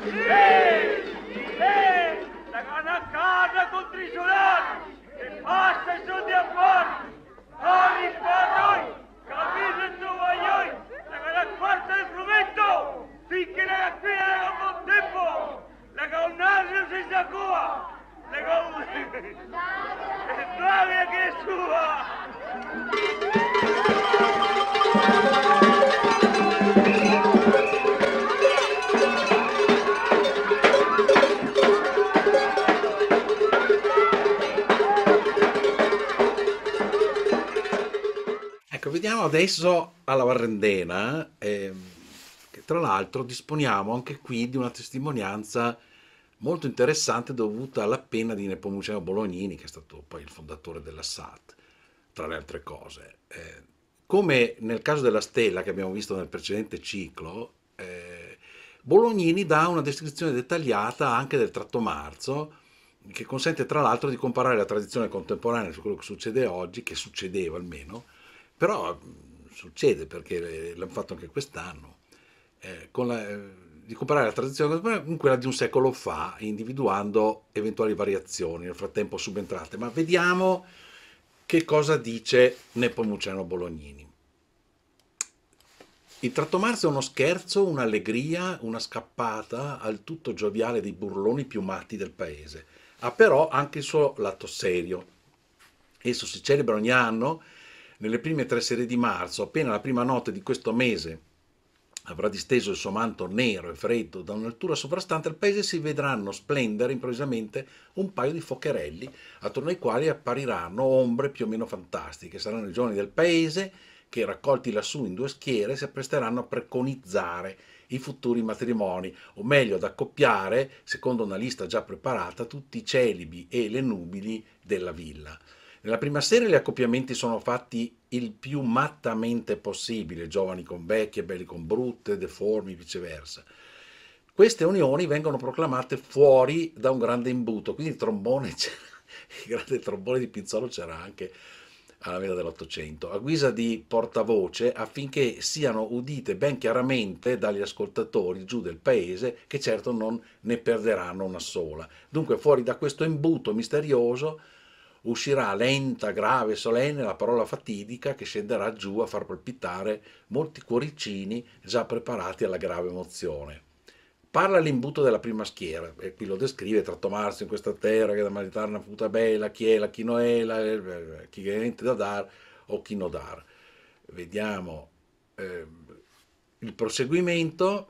S10: La canna casa con trisolati e passa i soldi a fuori. Ori noi, capite il tuo voglioi, la canna quarta del frumento, finché la fine non con tempo, la caunnaggio si sacua, la caunnaggio, e bravi che è sua.
S3: Ecco, vediamo adesso alla Varrendena, che tra l'altro disponiamo anche qui di una testimonianza molto interessante dovuta alla penna di Nepomuceno Bolognini, che è stato poi il fondatore della SAT, tra le altre cose. Come nel caso della stella che abbiamo visto nel precedente ciclo, Bolognini dà una descrizione dettagliata anche del tratto marzo, che consente tra l'altro di comparare la tradizione contemporanea su quello che succede oggi, che succedeva almeno, però succede perché l'hanno fatto anche quest'anno, di comparare la tradizione contemporanea con quella di un secolo fa, individuando eventuali variazioni, nel frattempo subentrate. Ma vediamo che cosa dice Nepomuceno Bolognini. Il tratto marzo è uno scherzo, un'allegria, una scappata al tutto gioviale dei burloni piumati del paese. Ha però anche il suo lato serio. Esso si celebra ogni anno nelle prime 3 serie di marzo, appena la prima notte di questo mese avrà disteso il suo manto nero e freddo da un'altura sovrastante, al paese si vedranno splendere improvvisamente un paio di focherelli, attorno ai quali appariranno ombre più o meno fantastiche. Saranno i giovani del paese che, raccolti lassù in 2 schiere, si appresteranno a preconizzare i futuri matrimoni, o meglio ad accoppiare, secondo una lista già preparata, tutti i celibi e le nubili della villa. Nella prima serie gli accoppiamenti sono fatti il più mattamente possibile, giovani con vecchie, belli con brutte, deformi, viceversa. Queste unioni vengono proclamate fuori da un grande imbuto, quindi il trombone, il grande trombone di Pizzolo c'era anche alla metà dell'Ottocento, a guisa di portavoce, affinché siano udite ben chiaramente dagli ascoltatori giù del paese, che certo non ne perderanno una sola. Dunque fuori da questo imbuto misterioso uscirà lenta, grave, solenne la parola fatidica che scenderà giù a far palpitare molti cuoricini già preparati alla grave emozione. Parla l'imbuto della prima schiera, e qui lo descrive: tratto marzo in questa terra che da maritare una puta bella, chi è la, chi non è la, chi ha niente da dar o chi no dar. Vediamo il proseguimento.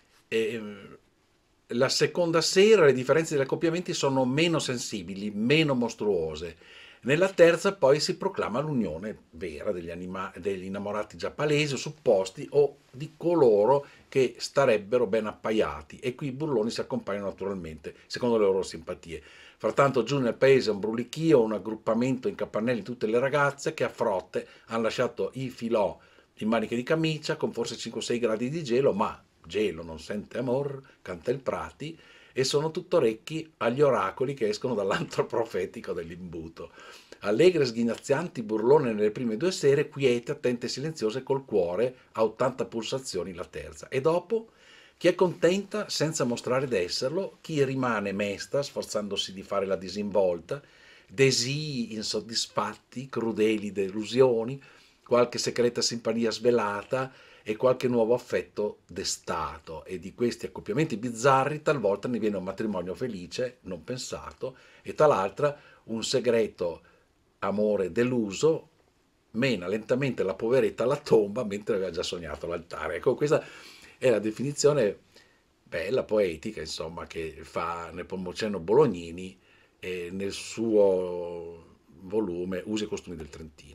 S3: La seconda sera le differenze degli accoppiamenti sono meno sensibili, meno mostruose. Nella terza poi si proclama l'unione vera degli innamorati già palesi o supposti, o di coloro che starebbero ben appaiati, e qui i burloni si accompagnano naturalmente secondo le loro simpatie. Frattanto giù nel paese un brulichio, un aggruppamento in capannelli di tutte le ragazze che a frotte hanno lasciato i filò in maniche di camicia con forse 5-6 gradi di gelo, ma gelo non sente amor, canta il Prati, e sono tutto orecchi agli oracoli che escono dall'antro profetico dell'imbuto. Allegre, sghignazzanti, burlone nelle prime 2 sere, quiete, attente e silenziose col cuore a 80 pulsazioni la terza. E dopo chi è contenta senza mostrare d'esserlo, chi rimane mesta sforzandosi di fare la disinvolta, desii insoddisfatti, crudeli delusioni, qualche segreta simpatia svelata e qualche nuovo affetto destato, e di questi accoppiamenti bizzarri talvolta ne viene un matrimonio felice, non pensato, e tal'altra un segreto amore deluso mena lentamente la poveretta alla tomba mentre aveva già sognato l'altare. Ecco, questa è la definizione bella, poetica, insomma, che fa Nepomuceno Bolognini nel suo volume Usi e costumi del Trentino.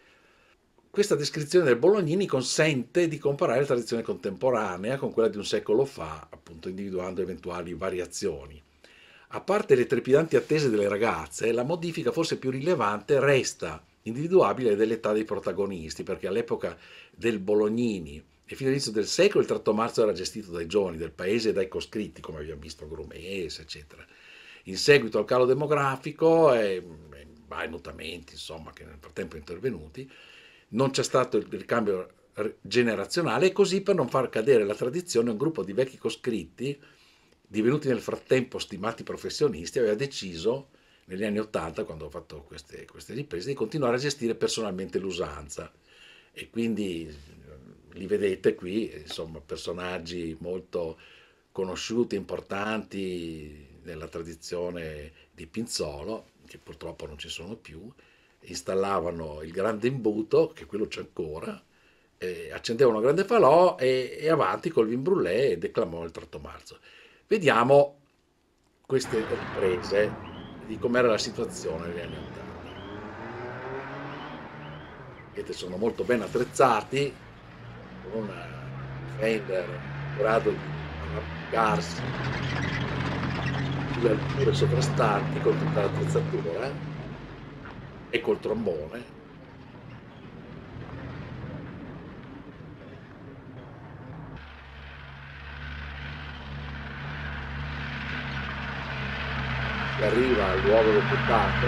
S3: Questa descrizione del Bolognini consente di comparare la tradizione contemporanea con quella di un secolo fa, appunto individuando eventuali variazioni. A parte le trepidanti attese delle ragazze, la modifica forse più rilevante resta individuabile dell'età dei protagonisti, perché all'epoca del Bolognini e fino all'inizio del secolo il tratto marzo era gestito dai giovani del paese e dai coscritti, come abbiamo visto, Grumes, eccetera. In seguito al calo demografico e vari mutamenti, insomma, che nel frattempo intervenuti, non c'è stato il ricambio generazionale, e così, per non far cadere la tradizione, un gruppo di vecchi coscritti divenuti nel frattempo stimati professionisti, aveva deciso negli anni '80, quando ho fatto queste riprese, di continuare a gestire personalmente l'usanza. E quindi li vedete qui, insomma, personaggi molto conosciuti, importanti nella tradizione di Pinzolo, che purtroppo non ci sono più. Installavano il grande imbuto, che quello c'è ancora, accendevano un grande falò e avanti col vin brûlé, e declamò il Tratto Marzo. Vediamo queste riprese di com'era la situazione negli anni '80. Vedete, sono molto ben attrezzati, con una Fender in grado di arrampicarsi sulle alture sovrastanti con tutta l'attrezzatura e col trombone. Arriva al luogo del buttato,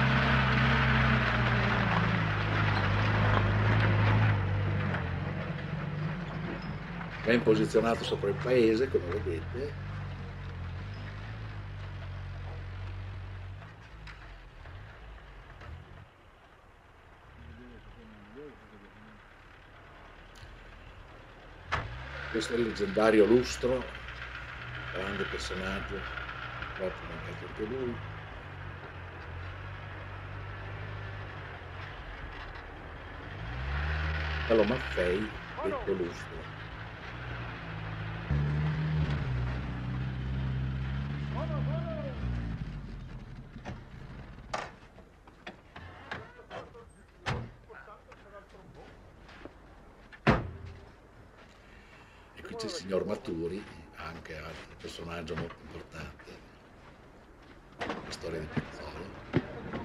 S3: ben posizionato sopra il paese, come vedete. Questo è il leggendario Lustro, grande personaggio. Proprio mancato anche lui. Carlo Maffei, detto Lustro. E qui c'è il signor Maturi, anche altro personaggio molto importante. La storia di Pinzolo.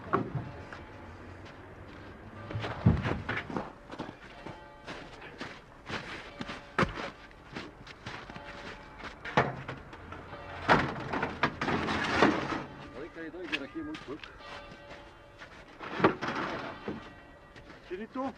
S10: Tieni tu?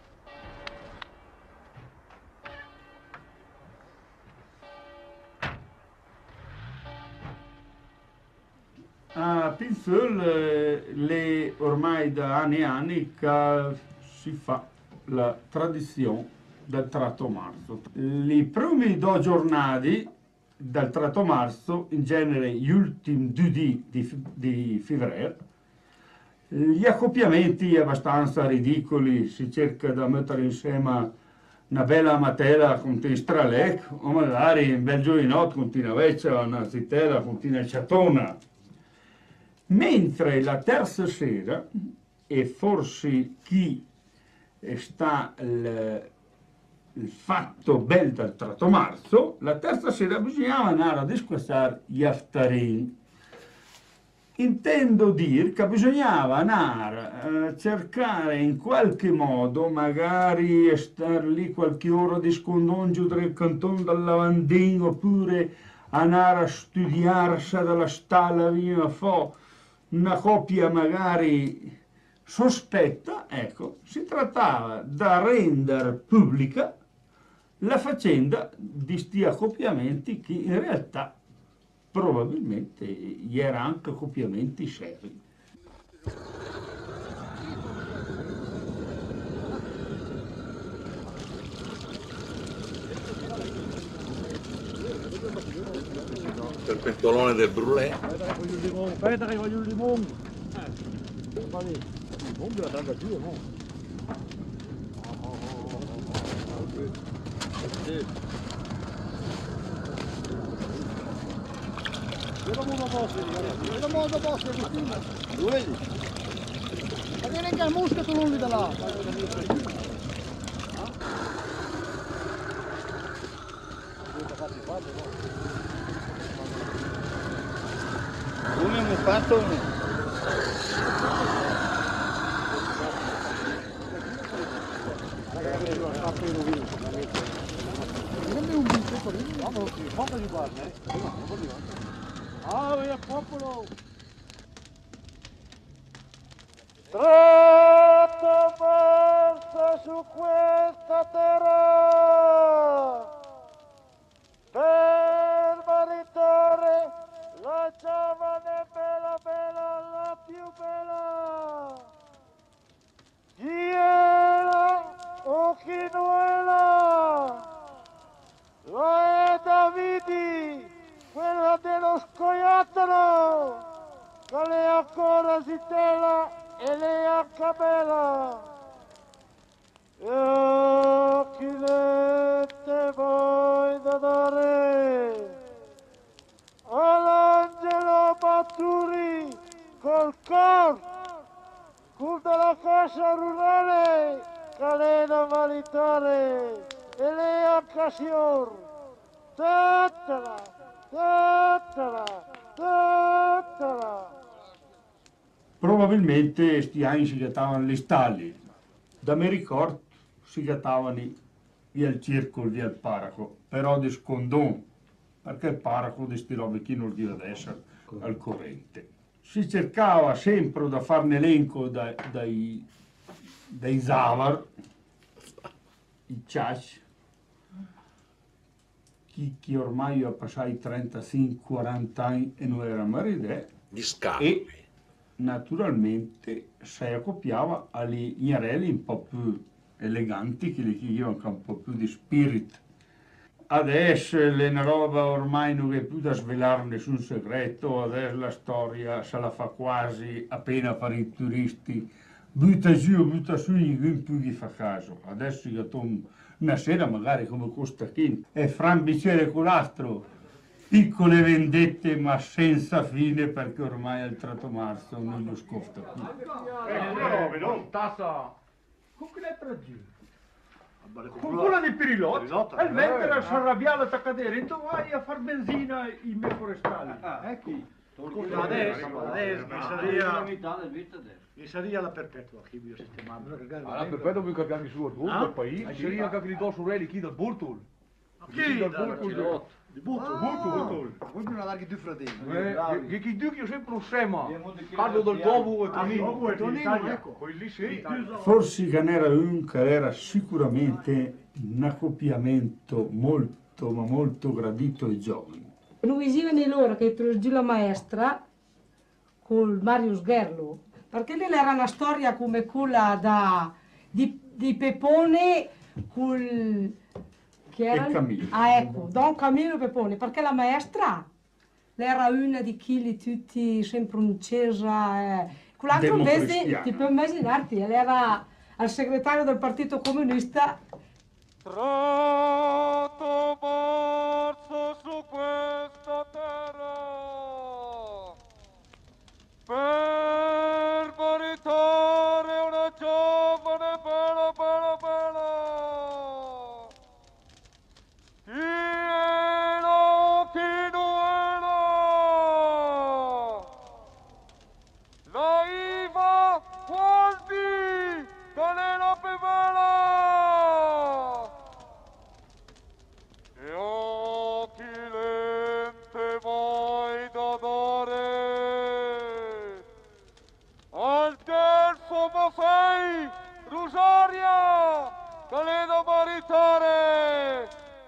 S6: A Pinzol ormai da anni e anni che si fa la tradizione del Tratto Marzo. I primi 2 giornate del Tratto Marzo, in genere gli ultimi 2 di febbraio, gli accoppiamenti abbastanza ridicoli, si cerca di mettere insieme una bella matela con un stralec, o magari un bel giovinotto con una vecchia, una zitella con una ciatona. Mentre la terza sera, e forse chi sta il fatto bel del Tratto Marzo, la terza sera bisognava andare a disquistare gli aftarin. Intendo dire che bisognava andare a cercare in qualche modo, magari star lì qualche ora di scondongio del cantone del Lavandin, oppure andare a studiarsi dalla stalla via fuori una coppia magari sospetta. Ecco, si trattava da rendere pubblica la faccenda di sti accoppiamenti, che in realtà probabilmente gli erano anche accoppiamenti seri.
S3: Il pentolone del brûlé.
S8: Aspetta che voglio il limone. Il limone deve andare giù, no? Vediamo una vostra, vediamo una vostra vicina. Lo vedi? Ma viene che il muscato non li da là.
S6: Come abbiamo fatto?
S10: Ah, popolo!
S15: Tratto Marzo su questa terra per maritare scoiattolo, che lei ancora si tela e lei a capella. E chi lette voi da dare all'angelo Batturi col col della casa rurale, che lei da valitare e lei a casior. Tattala, tattala, tattala.
S6: Probabilmente sti anni si gattavano le stalli. Da me ricordo si gattavano via il circolo, via il paraco, però di scondon, perché il paraco di sti robe chi non deve essere al corrente. Si cercava sempre da farne elenco dai zavar, i ciasci, chi ormai ha passato i 35-40 anni e non era marito,
S3: Gli scavi.
S6: e naturalmente si accoppiava alle gnarelle un po' più eleganti che le chiedevano con un po' più di spirito. Adesso è una roba ormai non è più da svelare nessun segreto, adesso la storia se la fa quasi appena per i turisti, butta giù, butta su, nessuno più gli fa caso. Adesso io una sera magari come Costachino e fra un bicchiere con l'altro, piccole vendette ma senza fine perché ormai al 3 marzo non lo scofta più.
S15: Tassa, con che lettera G? Con quella di Pirilotto, e il vento si arrabbiava a cadere, e tu vai a far benzina in me forestali. Ecco. Adesso, mi saria la perpetua che vi ho sistemato.
S16: La perpetua vi cargami su al burto, poi saria che gli do su reli chi dal burto.
S15: Chi dal burto? Di burto.
S16: Voi non avete due fratelli. Che chi due sempre un sema. Carlo del Dovo e Tonino, ecco. Quelli sì.
S6: Forse che n'era un che era sicuramente un accoppiamento molto ma molto gradito ai giovani.
S9: Lui ne loro che per giù la maestra col Marius Gerlo, perché lì era una storia come quella di Pepone col che era
S6: Camillo.
S9: Ah, ecco, Don Camillo Pepone, perché la maestra era una di chi tutti sempre uncesa, quell'altro invece ti puoi immaginarti, era al segretario del Partito Comunista.
S15: Tratto marzo su questa terra per maritare una giovane bella bella bella. Chi era, chi non era? La Iva Gualdi, Galena Pevela. E occhi lente mai da dare al terzo Maffei, Rosaria, che le da maritare.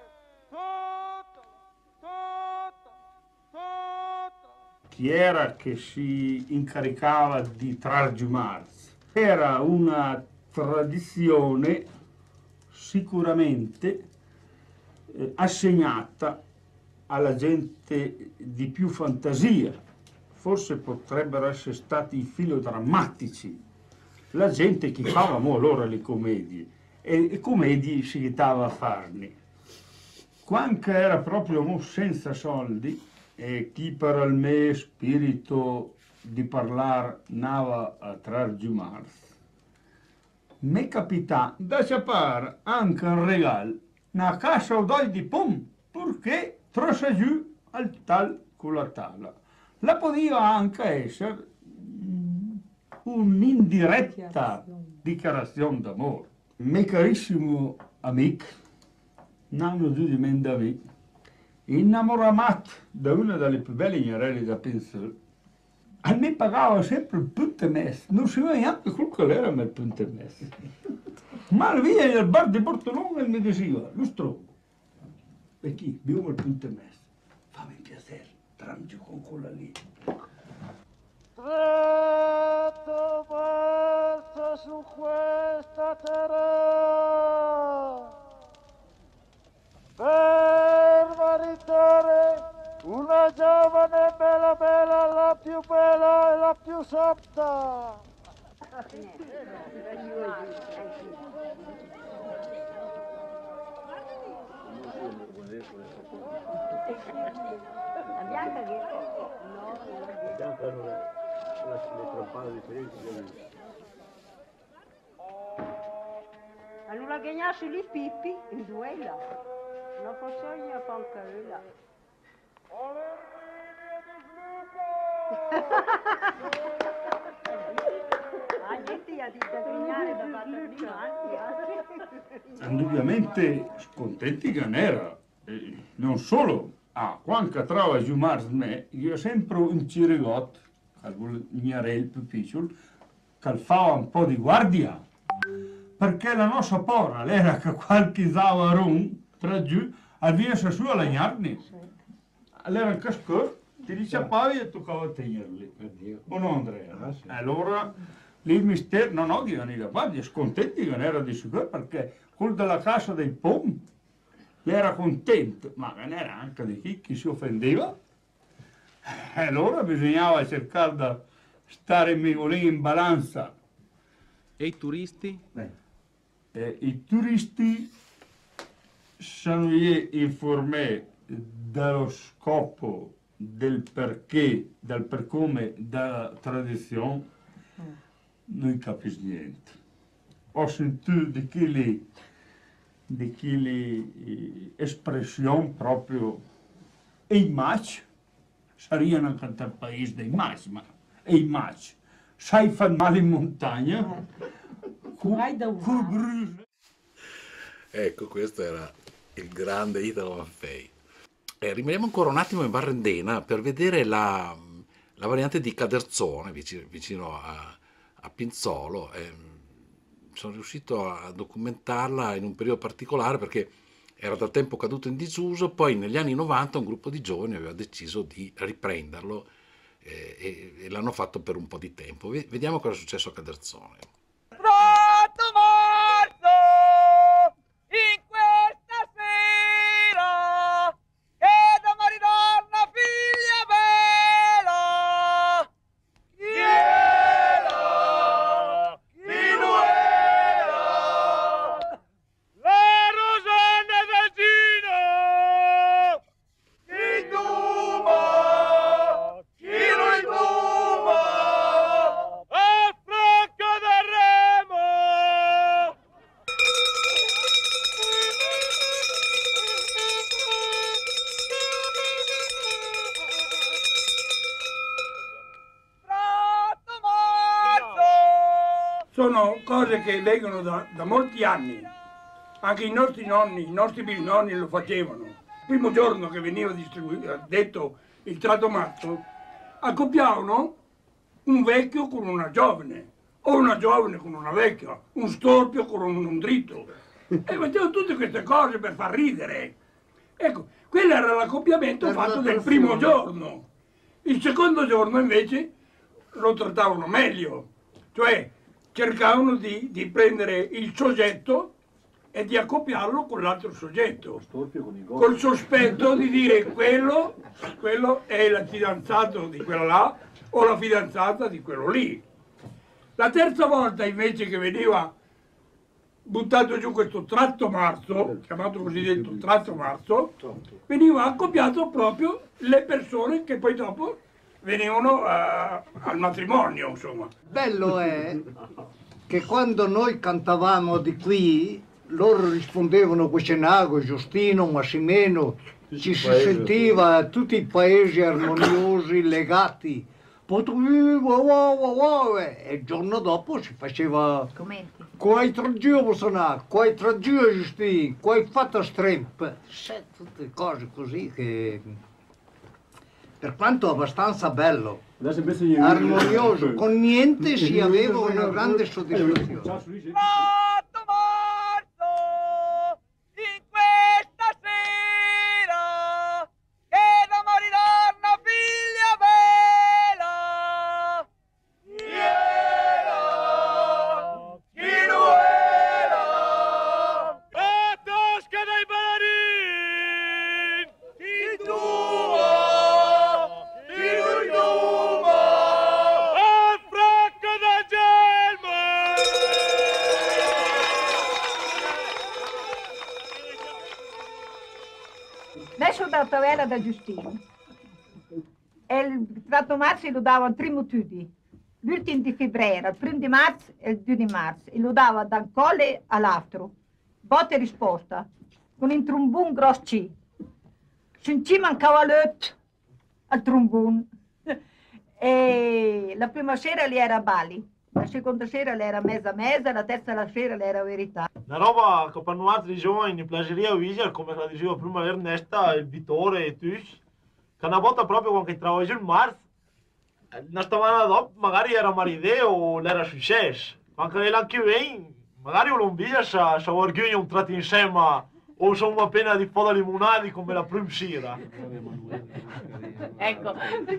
S6: Chi era che si incaricava di targiumarsi? Era una tradizione sicuramente assegnata alla gente di più fantasia. Forse potrebbero essere stati i filodrammatici, la gente che fava allora le commedie e commedie si aiutava a farne. Quando era proprio senza soldi e chi per il mio spirito di parlare nava a targiumarsi, mi capita da sapere anche un regalo una cassa d'olio di pom, perché trossa giù al tal con la tavola. La poteva anche essere un'indiretta dichiarazione d'amore. Mio carissimo amico, nanno giù di me da me, innamorato da una delle più belle gnarelle da pensare, a me pagava sempre il punto messo, non si vedeva neanche quel che era il punto messo. Ma via nel bar di Bortolone e mi diceva, lo strongo, e chi? Abbiamo il punto messo, fammi piacere, tramgi con quella lì.
S15: Tratto marzo su questa terra per maritare
S8: Una giovane bella bella, la più bella e la più santa.
S17: La bianca che...
S16: La bianca non è le trampate differenti.
S17: Allora che nasce lì Pippi, in duella. Non posso io con quella.
S6: Indubbiamente scontenti che n'era, non solo, quando trova giù me, io sempre un cirigot, il mio più piccolo, che fa un po' di guardia, perché la nostra paura era che qualche zavaron tra giù avviene su a lagnarne. Allora in cascò ti diceva e toccava tenerli, o no Andrea? Allora lì il mistero, no, che veniva guardia, scontenti che n'era di sicuro, perché quello della casa dei POM era contento, ma non era anche di chi si offendeva. Allora bisognava cercare di stare in balanza.
S18: E i turisti?
S6: I turisti sono informati dello scopo, del perché, del per come, della tradizione, non capisco niente. Ho sentito di quelle espressioni proprio immagini, sarebbero anche il paese dei immagini, ma immagini. Sai far male in montagna?
S3: Ecco, questo era il grande Italo Maffei. Rimaniamo ancora un attimo in Barrendena per vedere la variante di Caderzone, vicino a Pinzolo. Sono riuscito a documentarla in un periodo particolare perché era da tempo caduto in disuso, poi negli anni 90 un gruppo di giovani aveva deciso di riprenderlo e l'hanno fatto per un po' di tempo. Vediamo cosa è successo a Caderzone.
S19: Pronto marzo, in questa sera, che da maridar una figlia bella, Chiela, Minuela, la Rosanna del Gino, chi duma, chi non duma, a Franca del Remo.
S6: Sono cose che vengono da molti anni, anche i nostri nonni, i nostri bisnonni lo facevano. Il primo giorno che veniva detto il tratto marzo, accoppiavano un vecchio con una giovane, o una giovane con una vecchia, un storpio con un dritto. E facevano tutte queste cose per far ridere. Ecco, quello era l'accoppiamento fatto del primo giorno. Il secondo giorno invece lo trattavano meglio, cioè cercavano di prendere il soggetto e di accoppiarlo con l'altro soggetto, col sospetto di dire quello è il fidanzato di quella là o la fidanzata di quello lì. La terza volta invece che veniva buttato giù questo tratto marzo, chiamato cosiddetto tratto marzo, veniva accoppiato proprio le persone che poi dopo venivano al matrimonio, insomma.
S20: Bello è che quando noi cantavamo di qui, loro rispondevano Cucenago, Giustino, Massimeno, ci si sentiva tutti i paesi armoniosi, legati. Poi e il giorno dopo si faceva quai tragiò suonare, quai tragiò Giustino, quai fatto stremp, tutte cose così che per quanto abbastanza bello, armonioso, con niente si aveva una grande soddisfazione.
S19: Tosca dai balarin, chi tua
S17: Adesso da tavella da Giustino. E il tratto marzo lo dava al primo tutti. L'ultimo di febbraio, il primo di marzo e il 2 di marzo. E lo dava da un colle all'altro. Botta e risposta. Con un trombone grosso C. Su ci mancava l'otto al trombone. E la prima sera lì era Bali. La seconda sera l'era mezza, la terza sera l'era verità.
S16: Una roba che per noi altri giovani in piaceria visual, come la diceva prima l'Ernesta, il Vittore e Tush, che una volta proprio quando entravo giù il marzo, una settimana dopo magari era marideo o l'era successo. Quando era anche bene, magari un via si orgoglio un tratto insieme o insomma appena di po' di limonadi come la prima sera.
S17: Ecco,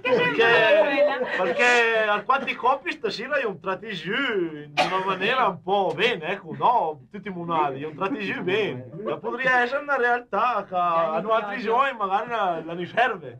S16: perché a quanti coppie stasera io un tratti giù in una maniera un po' bene, ecco, no, tutti i monadi, un tratti giù bene. Ma potrebbe essere una realtà che hanno altri giovani magari la ne serve.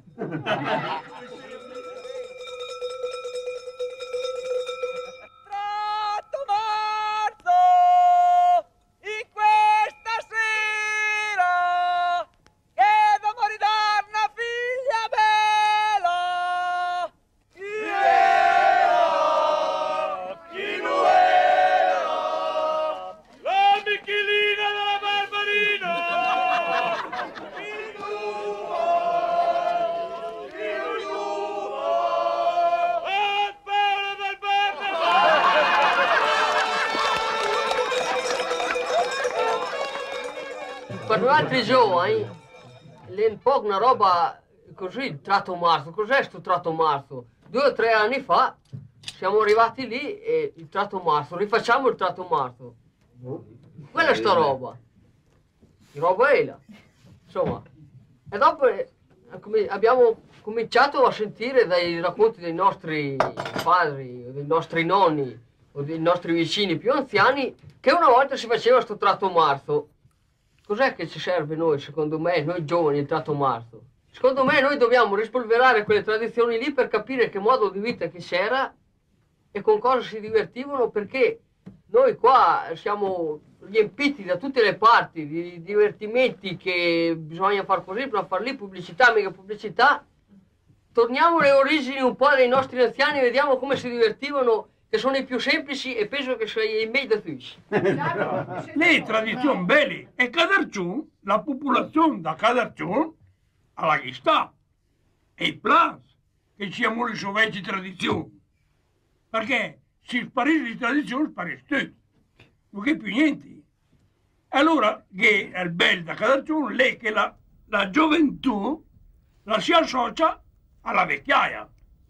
S21: Per noi altri giovani è un po' una roba così, il tratto marzo. Cos'è sto tratto marzo? 2 o 3 anni fa siamo arrivati lì e il tratto marzo, rifacciamo il tratto marzo. Quella è sta roba. Che roba è là. Insomma. E dopo abbiamo cominciato a sentire dai racconti dei nostri padri, o dei nostri nonni, o dei nostri vicini più anziani, che una volta si faceva sto tratto marzo. Cos'è che ci serve noi, secondo me, noi giovani, il tratto marzo? Secondo me noi dobbiamo rispolverare quelle tradizioni lì per capire che modo di vita che c'era e con cosa si divertivano, perché noi qua siamo riempiti da tutte le parti di divertimenti che bisogna far così, bisogna far lì, pubblicità, mega pubblicità. Torniamo alle origini un po' dei nostri anziani e vediamo come si divertivano, che sono i più semplici e penso che sia i meglio da tutti.
S15: Le tradizioni belle e Cadarciun, la popolazione da Cadarciun alla che sta e il plus che ci siamo le sue vecchie tradizioni, perché se sparisse le tradizioni sparisse tutto, non è più niente. Allora che è il bello da Cadarciun è che la gioventù la si associa alla vecchiaia.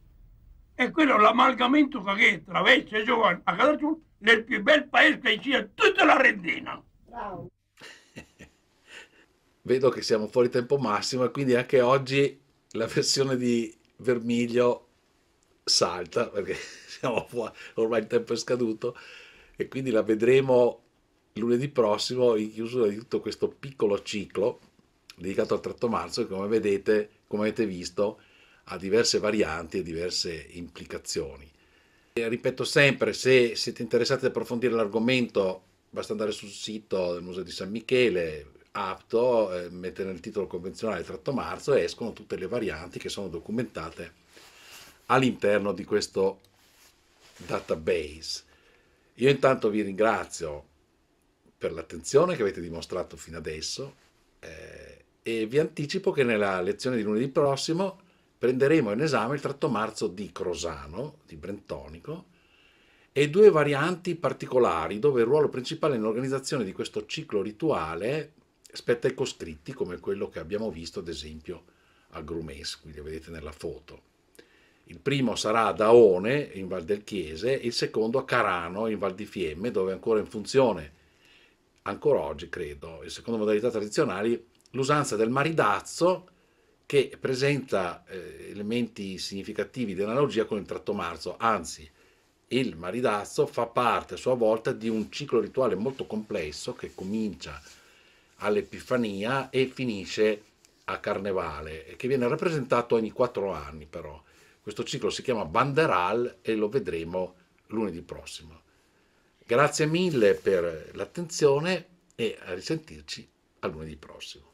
S15: E quello è l'amalgamento che tra vecchi e giovani a Cadarciun è il più bel paese che sia tutta la Rendina.
S3: Bravo. Vedo che siamo fuori tempo massimo e quindi anche oggi la versione di Vermiglio salta perché siamo fuori, ormai il tempo è scaduto e quindi la vedremo lunedì prossimo in chiusura di tutto questo piccolo ciclo dedicato al tratto marzo che come vedete, come avete visto, ha diverse varianti e diverse implicazioni. E ripeto sempre, se siete interessati ad approfondire l'argomento basta andare sul sito del Museo di San Michele, apto, mettere nel titolo convenzionale tratto marzo e escono tutte le varianti che sono documentate all'interno di questo database. Io intanto vi ringrazio per l'attenzione che avete dimostrato fino adesso e vi anticipo che nella lezione di lunedì prossimo prenderemo in esame il tratto marzo di Crosano, di Brentonico, e 2 varianti particolari dove il ruolo principale nell'organizzazione di questo ciclo rituale spetta ai coscritti, come quello che abbiamo visto ad esempio a Grumes, qui li vedete nella foto. Il primo sarà a Daone, in Val del Chiese, e il secondo a Carano, in Val di Fiemme, dove è ancora in funzione, ancora oggi credo, e secondo modalità tradizionali, l'usanza del maridazzo, che presenta elementi significativi di analogia con il tratto marzo, anzi il maridazzo fa parte a sua volta di un ciclo rituale molto complesso che comincia all'Epifania e finisce a Carnevale e che viene rappresentato ogni 4 anni però. Questo ciclo si chiama Banderal e lo vedremo lunedì prossimo. Grazie mille per l'attenzione e a risentirci a lunedì prossimo.